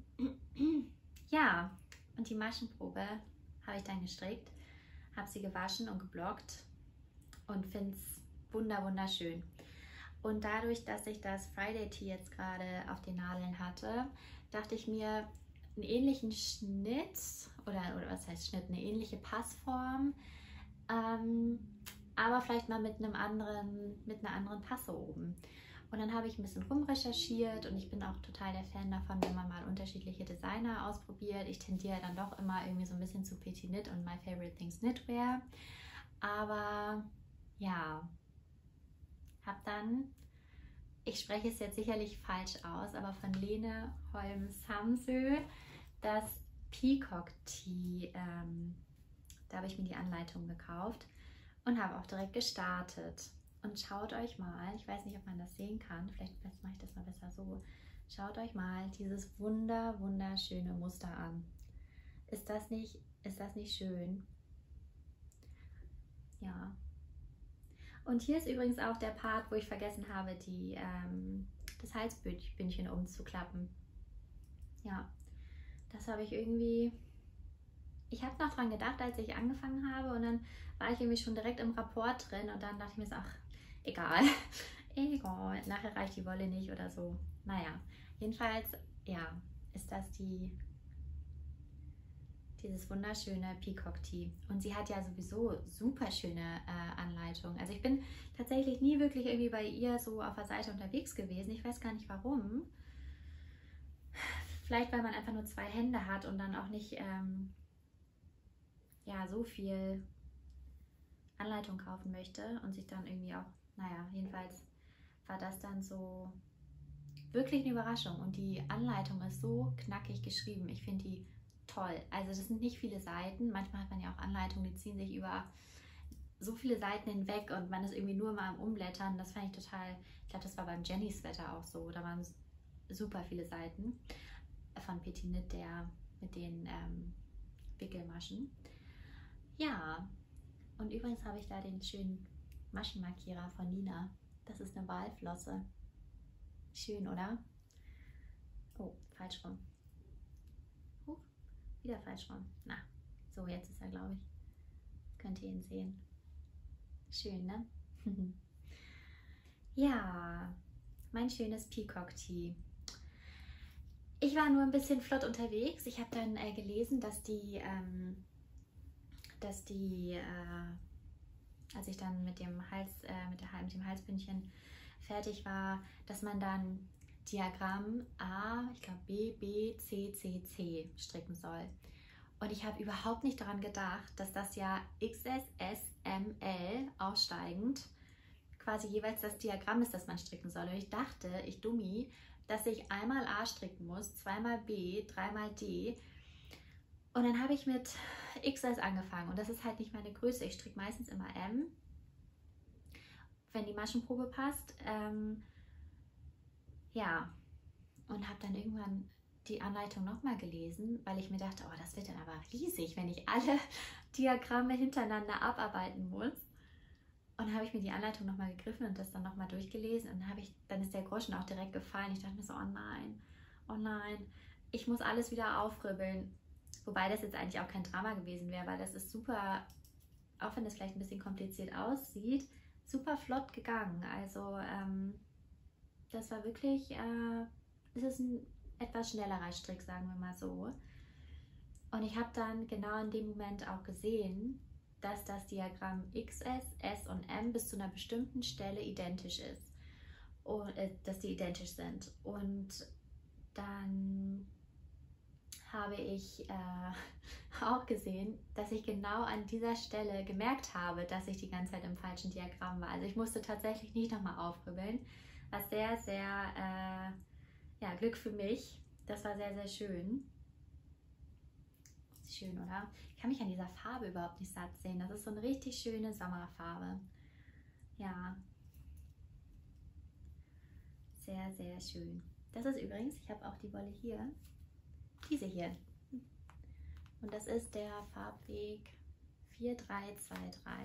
Speaker 1: ja, und die Maschenprobe habe ich dann gestrickt, habe sie gewaschen und geblockt und finde es wunder wunderschön. Und dadurch, dass ich das Friday Tee jetzt gerade auf den Nadeln hatte, dachte ich mir, einen ähnlichen Schnitt oder, oder was heißt Schnitt, eine ähnliche Passform, ähm, aber vielleicht mal mit einem anderen, mit einer anderen Passe oben. Und dann habe ich ein bisschen rumrecherchiert und ich bin auch total der Fan davon, wenn man mal unterschiedliche Designer ausprobiert. Ich tendiere dann doch immer irgendwie so ein bisschen zu Petit Knit und My Favorite Things Knitwear. Aber ja, habe dann, ich spreche es jetzt sicherlich falsch aus, aber von Lene Holm-Samsö das Peacock Tee, ähm, da habe ich mir die Anleitung gekauft. und habe auch direkt gestartet. Und schaut euch mal, ich weiß nicht, ob man das sehen kann, vielleicht mache ich das mal besser so. Schaut euch mal dieses wunder, wunderschöne Muster an. Ist das nicht, ist das nicht schön? Ja. Und hier ist übrigens auch der Part, wo ich vergessen habe, die, ähm, das Halsbündchen umzuklappen. Ja, das habe ich irgendwie... Ich habe noch dran gedacht, als ich angefangen habe, und dann war ich irgendwie schon direkt im Rapport drin und dann dachte ich mir so, ach, egal, egal, nachher reicht die Wolle nicht oder so. Naja, jedenfalls, ja, ist das die, dieses wunderschöne Peacock Tee. Und sie hat ja sowieso super schöne äh, Anleitungen. Also ich bin tatsächlich nie wirklich irgendwie bei ihr so auf der Seite unterwegs gewesen. Ich weiß gar nicht warum. Vielleicht, weil man einfach nur zwei Hände hat und dann auch nicht... Ähm, ja, so viel Anleitung kaufen möchte und sich dann irgendwie auch, naja, jedenfalls war das dann so wirklich eine Überraschung und die Anleitung ist so knackig geschrieben. Ich finde die toll. Also das sind nicht viele Seiten. Manchmal hat man ja auch Anleitungen, die ziehen sich über so viele Seiten hinweg und man ist irgendwie nur mal am Umblättern. Das fand ich total, ich glaube, das war beim Jenny Sweater auch so. Da waren super viele Seiten von Petit Knit, der mit den ähm, Wickelmaschen. Ja, und übrigens habe ich da den schönen Maschenmarkierer von Nina. Das ist eine Walflosse. Schön, oder? Oh, falsch rum. Huch, wieder falsch rum. Na, so, jetzt ist er, glaube ich. Könnt ihr ihn sehen. Schön, ne? Ja, mein schönes Peacock Tee. Ich war nur ein bisschen flott unterwegs. Ich habe dann äh, gelesen, dass die... Ähm, dass die, äh, als ich dann mit dem Hals, äh, mit, der, mit dem Halsbündchen fertig war, dass man dann Diagramm A, ich glaube B, B, C, C, C stricken soll. Und ich habe überhaupt nicht daran gedacht, dass das ja X S, S, M, L aussteigend quasi jeweils das Diagramm ist, das man stricken soll. Und ich dachte, ich Dummi, dass ich einmal A stricken muss, zweimal B, dreimal D. Und dann habe ich mit X S angefangen und das ist halt nicht meine Größe. Ich stricke meistens immer M, wenn die Maschenprobe passt. Ähm, ja, und habe dann irgendwann die Anleitung nochmal gelesen, weil ich mir dachte, oh, das wird dann aber riesig, wenn ich alle Diagramme hintereinander abarbeiten muss. Und dann habe ich mir die Anleitung nochmal gegriffen und das dann nochmal durchgelesen und dann, habe ich, dann ist der Groschen auch direkt gefallen. Ich dachte mir so, oh nein, oh nein, ich muss alles wieder aufribbeln. Wobei das jetzt eigentlich auch kein Drama gewesen wäre, weil das ist super, auch wenn das vielleicht ein bisschen kompliziert aussieht, super flott gegangen. Also ähm, das war wirklich, äh, es ist ein etwas schnellerer Strick, sagen wir mal so. Und ich habe dann genau in dem Moment auch gesehen, dass das Diagramm X S, S und M bis zu einer bestimmten Stelle identisch ist. Und, äh, dass die identisch sind. Und dann habe ich äh, auch gesehen, dass ich genau an dieser Stelle gemerkt habe, dass ich die ganze Zeit im falschen Diagramm war. Also ich musste tatsächlich nicht nochmal aufribbeln. Was sehr, sehr, äh, ja, Glück für mich. Das war sehr, sehr schön. Schön, oder? Ich kann mich an dieser Farbe überhaupt nicht satt sehen. Das ist so eine richtig schöne Sommerfarbe. Ja. Sehr, sehr schön. Das ist übrigens, ich habe auch die Wolle hier, diese hier. Und das ist der Farbweg vier drei zwei drei.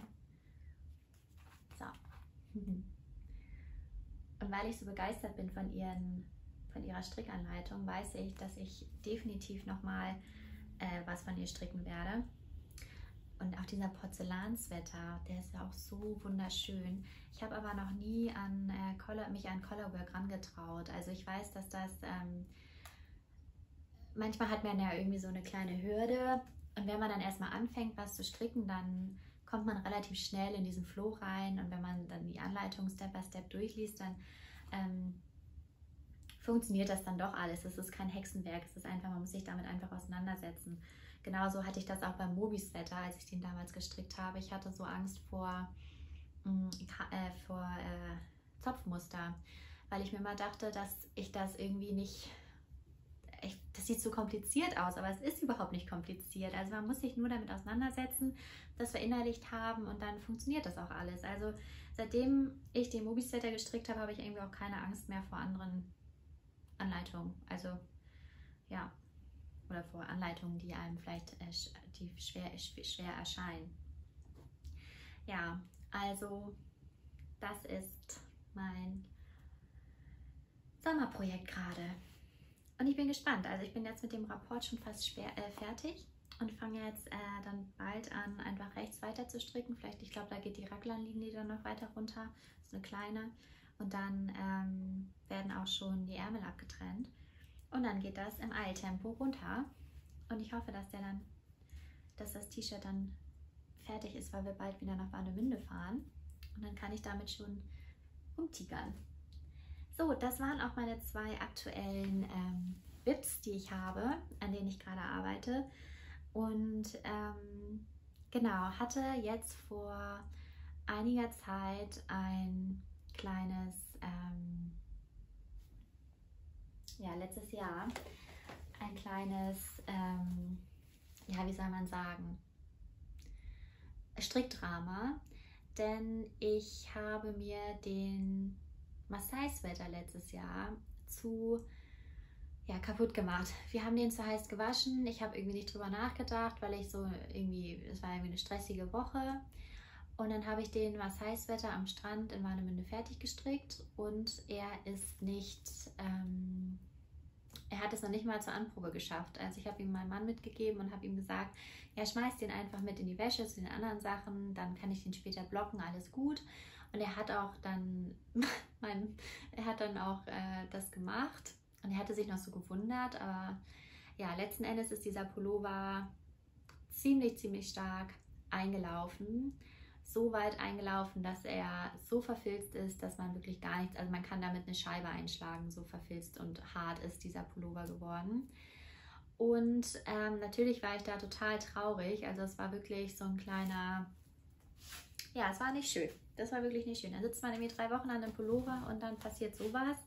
Speaker 1: So. Und weil ich so begeistert bin von, ihren, von ihrer Strickanleitung, weiß ich, dass ich definitiv nochmal äh, was von ihr stricken werde. Und auch dieser Porzellansweater, der ist ja auch so wunderschön. Ich habe aber noch nie an, äh, Collar, mich an Collarwork rangetraut. Also ich weiß, dass das... Ähm, manchmal hat man ja irgendwie so eine kleine Hürde und wenn man dann erstmal anfängt, was zu stricken, dann kommt man relativ schnell in diesen Flow rein und wenn man dann die Anleitung Step by Step durchliest, dann ähm, funktioniert das dann doch alles. Es ist kein Hexenwerk, es ist einfach, man muss sich damit einfach auseinandersetzen. Genauso hatte ich das auch beim Mobi-Sweater, als ich den damals gestrickt habe. Ich hatte so Angst vor, mh, äh, vor äh, Zopfmuster, weil ich mir immer dachte, dass ich das irgendwie nicht... ich, das sieht so kompliziert aus, aber es ist überhaupt nicht kompliziert. Also man muss sich nur damit auseinandersetzen, das verinnerlicht haben und dann funktioniert das auch alles. Also seitdem ich den Mobi-Sweater gestrickt habe, habe ich irgendwie auch keine Angst mehr vor anderen Anleitungen. Also ja, oder vor Anleitungen, die einem vielleicht äh, die schwer, schwer erscheinen. Ja, also das ist mein Sommerprojekt gerade. Und ich bin gespannt. Also ich bin jetzt mit dem Rapport schon fast schwer, äh, fertig und fange jetzt äh, dann bald an, einfach rechts weiter zu stricken. Vielleicht, ich glaube, da geht die Raglanlinie dann noch weiter runter. Das ist eine kleine. Und dann ähm, werden auch schon die Ärmel abgetrennt. Und dann geht das im Eiltempo runter. Und ich hoffe, dass der dann, dass das T-Shirt dann fertig ist, weil wir bald wieder nach Warnemünde fahren. Und dann kann ich damit schon umtigern. So, das waren auch meine zwei aktuellen ähm, W I Ps, die ich habe, an denen ich gerade arbeite. Und ähm, genau, hatte jetzt vor einiger Zeit ein kleines, ähm, ja, letztes Jahr, ein kleines, ähm, ja, wie soll man sagen, Strickdrama, denn ich habe mir den Maasai-Sweater letztes Jahr zu ja, kaputt gemacht. Wir haben den zu heiß gewaschen. Ich habe irgendwie nicht drüber nachgedacht, weil ich so irgendwie, es war irgendwie eine stressige Woche. Und dann habe ich den Maasai-Sweater am Strand in Warnemünde fertig gestrickt und er ist nicht, ähm, er hat es noch nicht mal zur Anprobe geschafft. Also ich habe ihm meinen Mann mitgegeben und habe ihm gesagt, ja, schmeiß den einfach mit in die Wäsche zu den anderen Sachen, dann kann ich den später blocken, alles gut. Und er hat auch dann, mein, er hat dann auch äh, das gemacht und er hatte sich noch so gewundert, aber ja, letzten Endes ist dieser Pullover ziemlich, ziemlich stark eingelaufen. So weit eingelaufen, dass er so verfilzt ist, dass man wirklich gar nichts, also man kann damit eine Scheibe einschlagen, so verfilzt und hart ist dieser Pullover geworden. Und ähm, natürlich war ich da total traurig, also es war wirklich so ein kleiner, ja, es war nicht schön, das war wirklich nicht schön. Dann sitzt man irgendwie drei Wochen an einem Pullover und dann passiert sowas.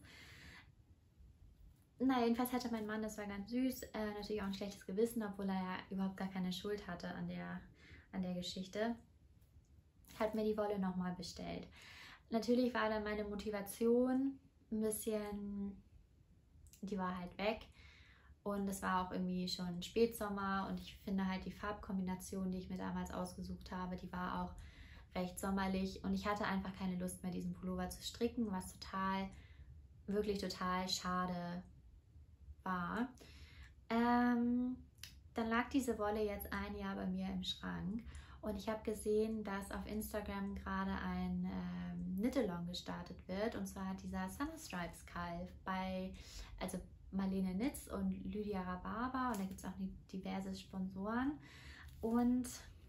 Speaker 1: Na, jedenfalls hatte mein Mann, das war ganz süß, äh, natürlich auch ein schlechtes Gewissen, obwohl er ja überhaupt gar keine Schuld hatte an der, an der Geschichte. Hat mir die Wolle nochmal bestellt. Natürlich war dann meine Motivation ein bisschen, die war halt weg und es war auch irgendwie schon Spätsommer und ich finde halt die Farbkombination, die ich mir damals ausgesucht habe, die war auch recht sommerlich und ich hatte einfach keine Lust mehr, diesen Pullover zu stricken, was total, wirklich total schade war. Ähm, dann lag diese Wolle jetzt ein Jahr bei mir im Schrank. Und ich habe gesehen, dass auf Instagram gerade ein ähm, Knit-Along gestartet wird. Und zwar dieser Summer Stripes Kalf bei also Marlene Nitz und Lydia Rhabarber. Und da gibt es auch diverse Sponsoren. Und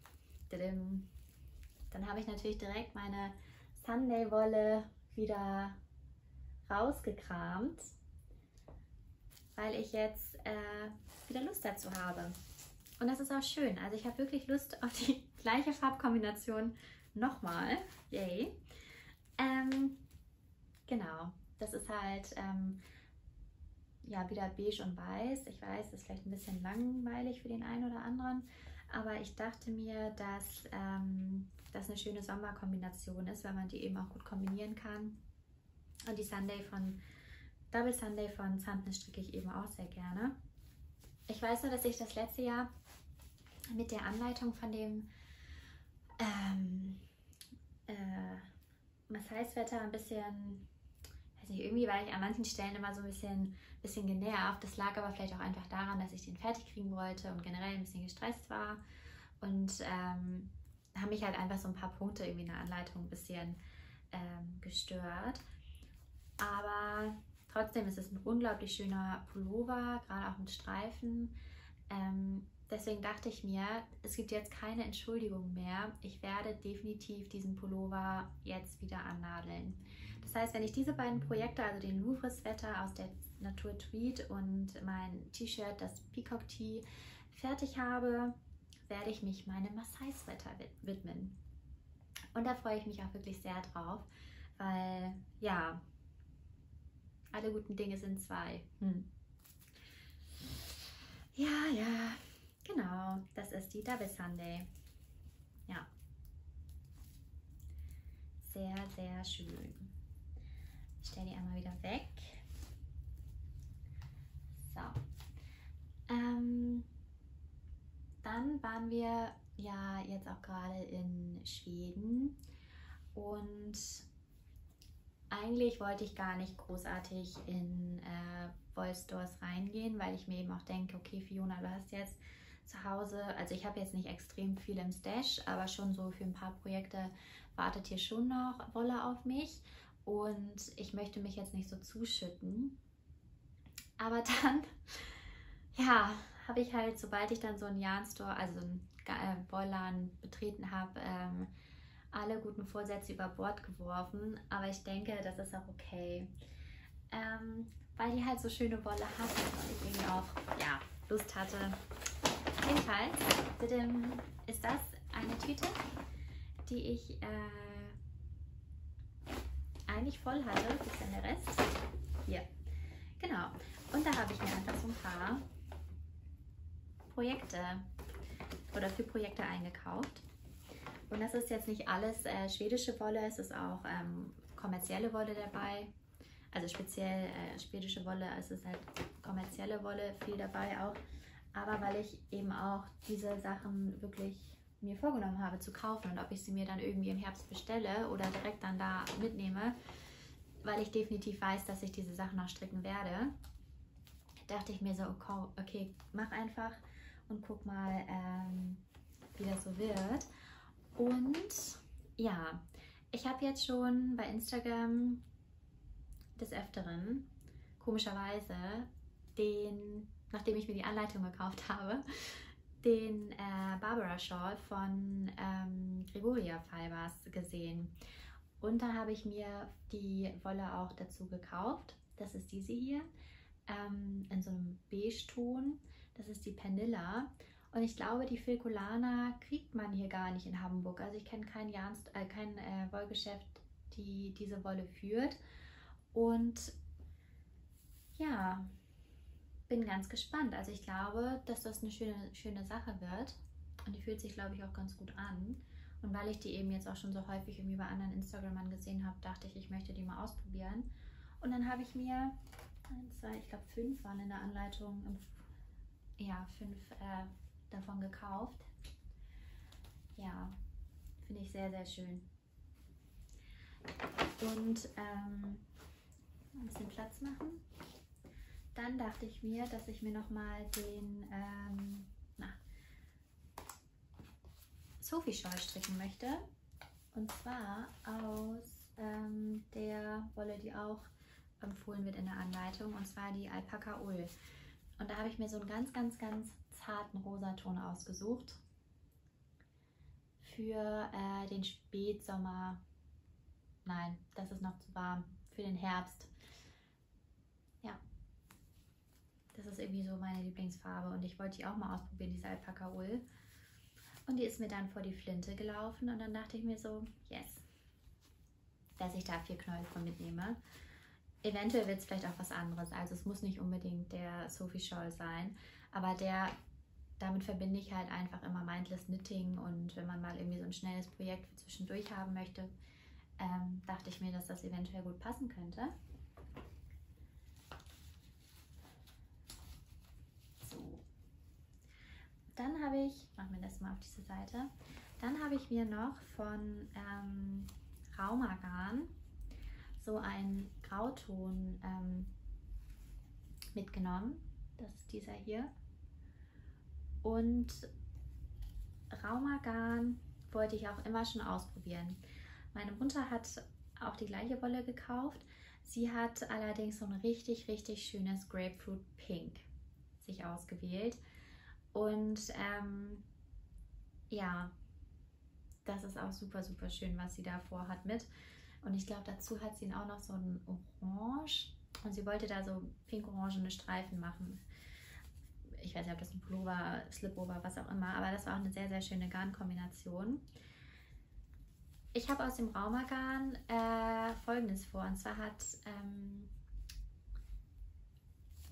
Speaker 1: dann habe ich natürlich direkt meine Sunday-Wolle wieder rausgekramt, weil ich jetzt äh, wieder Lust dazu habe. Und das ist auch schön. Also ich habe wirklich Lust auf die gleiche Farbkombination nochmal. Yay. Ähm, genau. Das ist halt ähm, ja wieder beige und weiß. Ich weiß, das ist vielleicht ein bisschen langweilig für den einen oder anderen. Aber ich dachte mir, dass ähm, das eine schöne Sommerkombination ist, weil man die eben auch gut kombinieren kann. Und die Sunday von Double Sunday von Zandtner stricke ich eben auch sehr gerne. Ich weiß nur, dass ich das letzte Jahr mit der Anleitung von dem ähm, äh, Maasai-Sweater ein bisschen, weiß nicht, irgendwie war ich an manchen Stellen immer so ein bisschen, bisschen genervt. Das lag aber vielleicht auch einfach daran, dass ich den fertig kriegen wollte und generell ein bisschen gestresst war. Und ähm, haben mich halt einfach so ein paar Punkte irgendwie in der Anleitung ein bisschen ähm, gestört. Aber trotzdem ist es ein unglaublich schöner Pullover, gerade auch mit Streifen. Ähm, deswegen dachte ich mir, es gibt jetzt keine Entschuldigung mehr. Ich werde definitiv diesen Pullover jetzt wieder annadeln. Das heißt, wenn ich diese beiden Projekte, also den Louvre-Sweater aus der Natur Tweed und mein T-Shirt, das Peacock Tee, fertig habe, werde ich mich meinem Maasai-Sweater widmen. Und da freue ich mich auch wirklich sehr drauf, weil, ja, alle guten Dinge sind zwei. Hm. Ja, ja, genau, das ist die Double Sunday. Ja, sehr, sehr schön. Ich stelle die einmal wieder weg. So. Ähm, dann waren wir ja jetzt auch gerade in Schweden und eigentlich wollte ich gar nicht großartig in äh, Wollstores reingehen, weil ich mir eben auch denke, okay Fiona, du hast jetzt zu Hause, also ich habe jetzt nicht extrem viel im Stash, aber schon so für ein paar Projekte wartet hier schon noch Wolle auf mich und ich möchte mich jetzt nicht so zuschütten. Aber dann, ja, habe ich halt, sobald ich dann so einen Yarn-Store, also einen äh, Wollladen betreten habe, ähm, alle guten Vorsätze über Bord geworfen, aber ich denke, das ist auch okay, ähm, weil die halt so schöne Wolle hat und ich irgendwie auch, ja, Lust hatte. Jedenfalls ist das eine Tüte, die ich äh, eigentlich voll hatte, bis dann der Rest. Hier, genau. Und da habe ich mir einfach so ein paar Projekte oder für Projekte eingekauft. Und das ist jetzt nicht alles äh, schwedische Wolle, es ist auch ähm, kommerzielle Wolle dabei. Also speziell äh, schwedische Wolle, es ist halt kommerzielle Wolle viel dabei auch. Aber weil ich eben auch diese Sachen wirklich mir vorgenommen habe zu kaufen und ob ich sie mir dann irgendwie im Herbst bestelle oder direkt dann da mitnehme, weil ich definitiv weiß, dass ich diese Sachen noch stricken werde, dachte ich mir so, okay, mach einfach und guck mal, ähm, wie das so wird. Und ja, ich habe jetzt schon bei Instagram des Öfteren, komischerweise, den, nachdem ich mir die Anleitung gekauft habe, den äh, Barbara Shawl von ähm, Gregoria Fibers gesehen. Und da habe ich mir die Wolle auch dazu gekauft. Das ist diese hier, ähm, in so einem Beige-Ton. Das ist die Penilla. Und ich glaube, die Filcolana kriegt man hier gar nicht in Hamburg. Also ich kenne kein, Jarnst äh, kein äh, Wollgeschäft, die diese Wolle führt. Und ja, bin ganz gespannt. Also ich glaube, dass das eine schöne, schöne Sache wird. Und die fühlt sich, glaube ich, auch ganz gut an. Und weil ich die eben jetzt auch schon so häufig irgendwie bei anderen Instagramern gesehen habe, dachte ich, ich möchte die mal ausprobieren. Und dann habe ich mir, ein, zwei, ich glaube fünf waren in der Anleitung, ja, fünf äh, davon gekauft. Ja, finde ich sehr, sehr schön. Und ähm, ein bisschen Platz machen. Dann dachte ich mir, dass ich mir nochmal den ähm, na, Sophie Shawl stricken möchte. Und zwar aus ähm, der Wolle, die auch empfohlen wird in der Anleitung, und zwar die Alpaka Ull. Und da habe ich mir so einen ganz, ganz, ganz zarten Rosaton ausgesucht für äh, den Spätsommer. Nein, das ist noch zu warm. Für den Herbst. Ja, das ist irgendwie so meine Lieblingsfarbe und ich wollte die auch mal ausprobieren, diese Alpaka Ull. Und die ist mir dann vor die Flinte gelaufen und dann dachte ich mir so, yes, dass ich da vier Knäuel von mitnehme. Eventuell wird es vielleicht auch was anderes, also es muss nicht unbedingt der Sophie Shawl sein, aber der, damit verbinde ich halt einfach immer Mindless Knitting und wenn man mal irgendwie so ein schnelles Projekt für zwischendurch haben möchte, ähm, dachte ich mir, dass das eventuell gut passen könnte. So. Dann habe ich, machen wir das mal auf diese Seite, dann habe ich mir noch von ähm, Raumagarn so ein Grauton ähm, mitgenommen. Das ist dieser hier. Und Raumagarn wollte ich auch immer schon ausprobieren. Meine Mutter hat auch die gleiche Wolle gekauft. Sie hat allerdings so ein richtig, richtig schönes Grapefruit Pink sich ausgewählt. Und ähm, ja, das ist auch super, super schön, was sie da vorhat mit. Und ich glaube, dazu hat sie auch noch so ein Orange. Und sie wollte da so pink-orangene Streifen machen. Ich weiß nicht, ob das ein Pullover, Slipover, was auch immer. Aber das war auch eine sehr, sehr schöne Garnkombination. Ich habe aus dem Raumagarn äh, Folgendes vor. Und zwar hat ähm,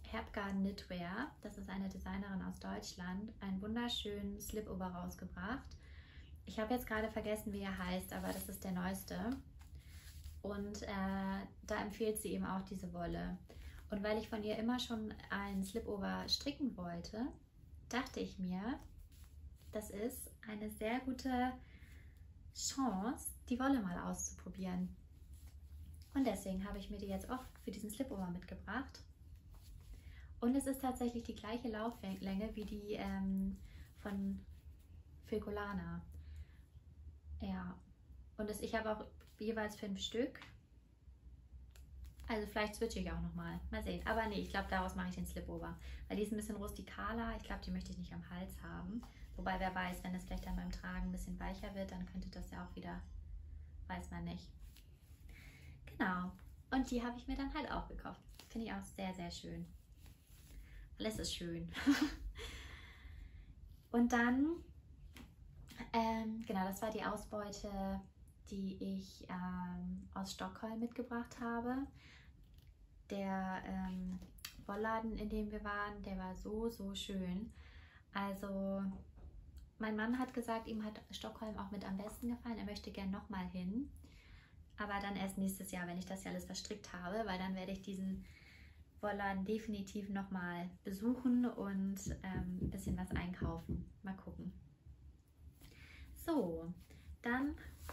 Speaker 1: Herbgarden Knitwear, das ist eine Designerin aus Deutschland, einen wunderschönen Slipover rausgebracht. Ich habe jetzt gerade vergessen, wie er heißt, aber das ist der neueste. Und äh, da empfiehlt sie eben auch diese Wolle. Und weil ich von ihr immer schon einen Slipover stricken wollte, dachte ich mir, das ist eine sehr gute Chance, die Wolle mal auszuprobieren. Und deswegen habe ich mir die jetzt auch für diesen Slipover mitgebracht. Und es ist tatsächlich die gleiche Lauflänge wie die ähm, von Filcolana. Ja, und das, ich habe auch jeweils fünf Stück. Also vielleicht switche ich auch nochmal. Mal sehen. Aber nee, ich glaube, daraus mache ich den Slipover. Weil die ist ein bisschen rustikaler. Ich glaube, die möchte ich nicht am Hals haben. Wobei, wer weiß, wenn es vielleicht dann beim Tragen ein bisschen weicher wird, dann könnte das ja auch wieder, weiß man nicht. Genau. Und die habe ich mir dann halt auch gekauft. Finde ich auch sehr, sehr schön. Alles ist schön. Und dann, ähm, genau, das war die Ausbeute, die ich ähm, aus Stockholm mitgebracht habe. Der ähm, Wollladen, in dem wir waren, der war so, so schön. Also mein Mann hat gesagt, ihm hat Stockholm auch mit am besten gefallen. Er möchte gern nochmal hin. Aber dann erst nächstes Jahr, wenn ich das ja alles verstrickt habe, weil dann werde ich diesen Wollladen definitiv nochmal besuchen und ähm, ein bisschen was einkaufen. Mal gucken. So, dann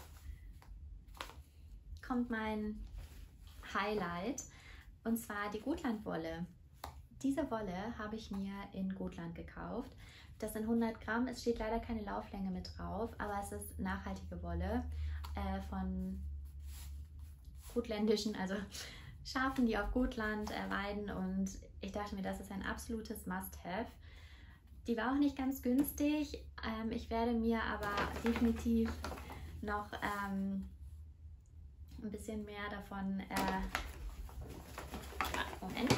Speaker 1: kommt mein Highlight, und zwar die Gotlandwolle. Diese Wolle habe ich mir in Gotland gekauft. Das sind hundert Gramm, es steht leider keine Lauflänge mit drauf, aber es ist nachhaltige Wolle äh, von gotländischen, also Schafen, die auf Gotland äh, weiden, und ich dachte mir, das ist ein absolutes Must-Have. Die war auch nicht ganz günstig, ähm, ich werde mir aber definitiv noch ähm, ein bisschen mehr davon, äh, Moment,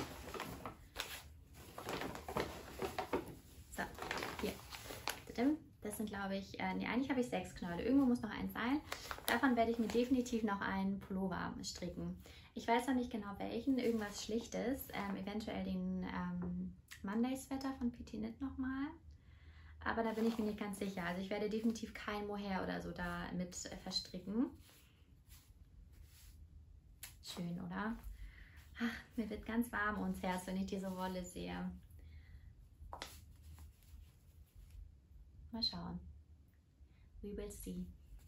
Speaker 1: so, hier, das sind, glaube ich, äh, nee, eigentlich habe ich sechs Knäule, irgendwo muss noch eins sein. Davon werde ich mir definitiv noch einen Pullover stricken. Ich weiß noch nicht genau welchen, irgendwas Schlichtes, ähm, eventuell den ähm, Monday Sweater von Petit Knit nochmal. Aber da bin ich mir nicht ganz sicher. Also ich werde definitiv kein Mohair oder so da mit äh, verstricken. Schön, oder? Ach, mir wird ganz warm ums Herz, wenn ich diese Wolle sehe. Mal schauen. We will see.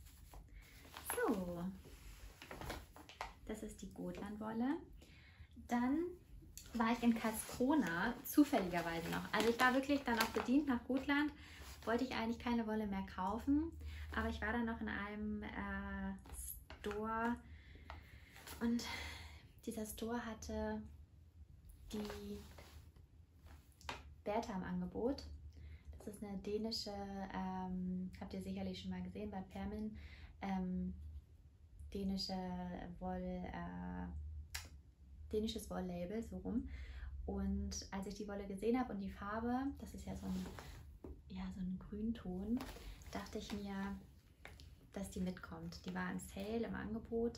Speaker 1: So, das ist die Gotlandwolle. Dann war ich in Karlskrona, zufälligerweise noch. Also ich war wirklich dann auch bedient nach Gotland. Wollte ich eigentlich keine Wolle mehr kaufen, aber ich war dann noch in einem äh, Store, und dieser Store hatte die Bertha im Angebot. Das ist eine dänische, ähm, habt ihr sicherlich schon mal gesehen bei Permin, ähm, dänische Woll, äh, dänisches Wolllabel, so rum. Und als ich die Wolle gesehen habe und die Farbe, das ist ja so ein, ja, so ein Grünton, dachte ich mir, dass die mitkommt. Die war im Sale, im Angebot.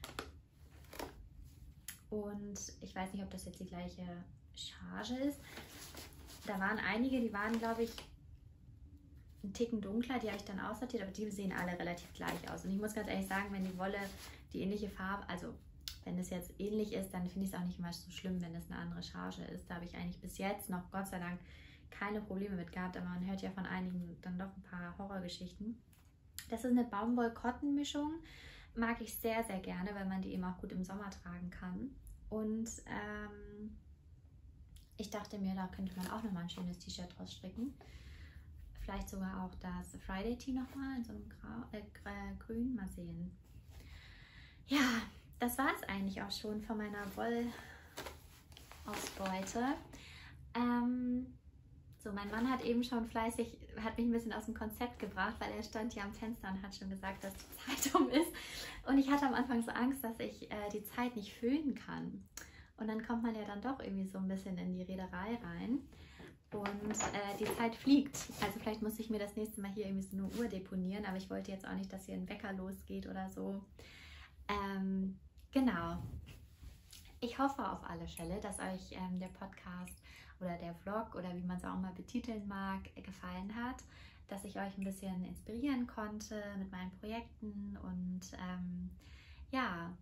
Speaker 1: Und ich weiß nicht, ob das jetzt die gleiche Charge ist. Da waren einige, die waren, glaube ich, einen Ticken dunkler, die habe ich dann aussortiert, aber die sehen alle relativ gleich aus. Und ich muss ganz ehrlich sagen, wenn die Wolle die ähnliche Farbe, also wenn es jetzt ähnlich ist, dann finde ich es auch nicht immer so schlimm, wenn es eine andere Charge ist. Da habe ich eigentlich bis jetzt noch, Gott sei Dank, keine Probleme mit gehabt, aber man hört ja von einigen dann doch ein paar Horrorgeschichten. Das ist eine Baumwoll-Cotton-Mischung, mag ich sehr, sehr gerne, weil man die eben auch gut im Sommer tragen kann. Und ähm, ich dachte mir, da könnte man auch nochmal ein schönes T-Shirt draus stricken. Vielleicht sogar auch das Friday Tee nochmal in so einem Grau, äh, Grün, mal sehen. Ja, das war es eigentlich auch schon von meiner Wollausbeute. Ähm, so, mein Mann hat eben schon fleißig, hat mich ein bisschen aus dem Konzept gebracht, weil er stand hier am Fenster und hat schon gesagt, dass die Zeit um ist. Und ich hatte am Anfang so Angst, dass ich äh, die Zeit nicht füllen kann. Und dann kommt man ja dann doch irgendwie so ein bisschen in die Reederei rein. Und äh, die Zeit fliegt. Also vielleicht muss ich mir das nächste Mal hier irgendwie so eine Uhr deponieren, aber ich wollte jetzt auch nicht, dass hier ein Wecker losgeht oder so. Ähm, genau. Ich hoffe auf alle Fälle, dass euch ähm, der Podcast oder der Vlog oder wie man es auch mal betiteln mag, gefallen hat, dass ich euch ein bisschen inspirieren konnte mit meinen Projekten und ähm, ja,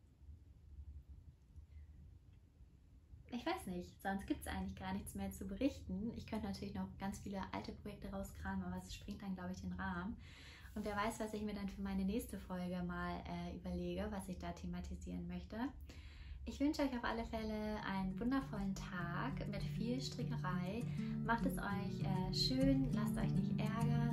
Speaker 1: ich weiß nicht, sonst gibt es eigentlich gar nichts mehr zu berichten. Ich könnte natürlich noch ganz viele alte Projekte rauskramen, aber es springt dann, glaube ich, den Rahmen. Und wer weiß, was ich mir dann für meine nächste Folge mal äh, überlege, was ich da thematisieren möchte. Ich wünsche euch auf alle Fälle einen wundervollen Tag mit viel Strickerei. Macht es euch äh, schön, lasst euch nicht ärgern.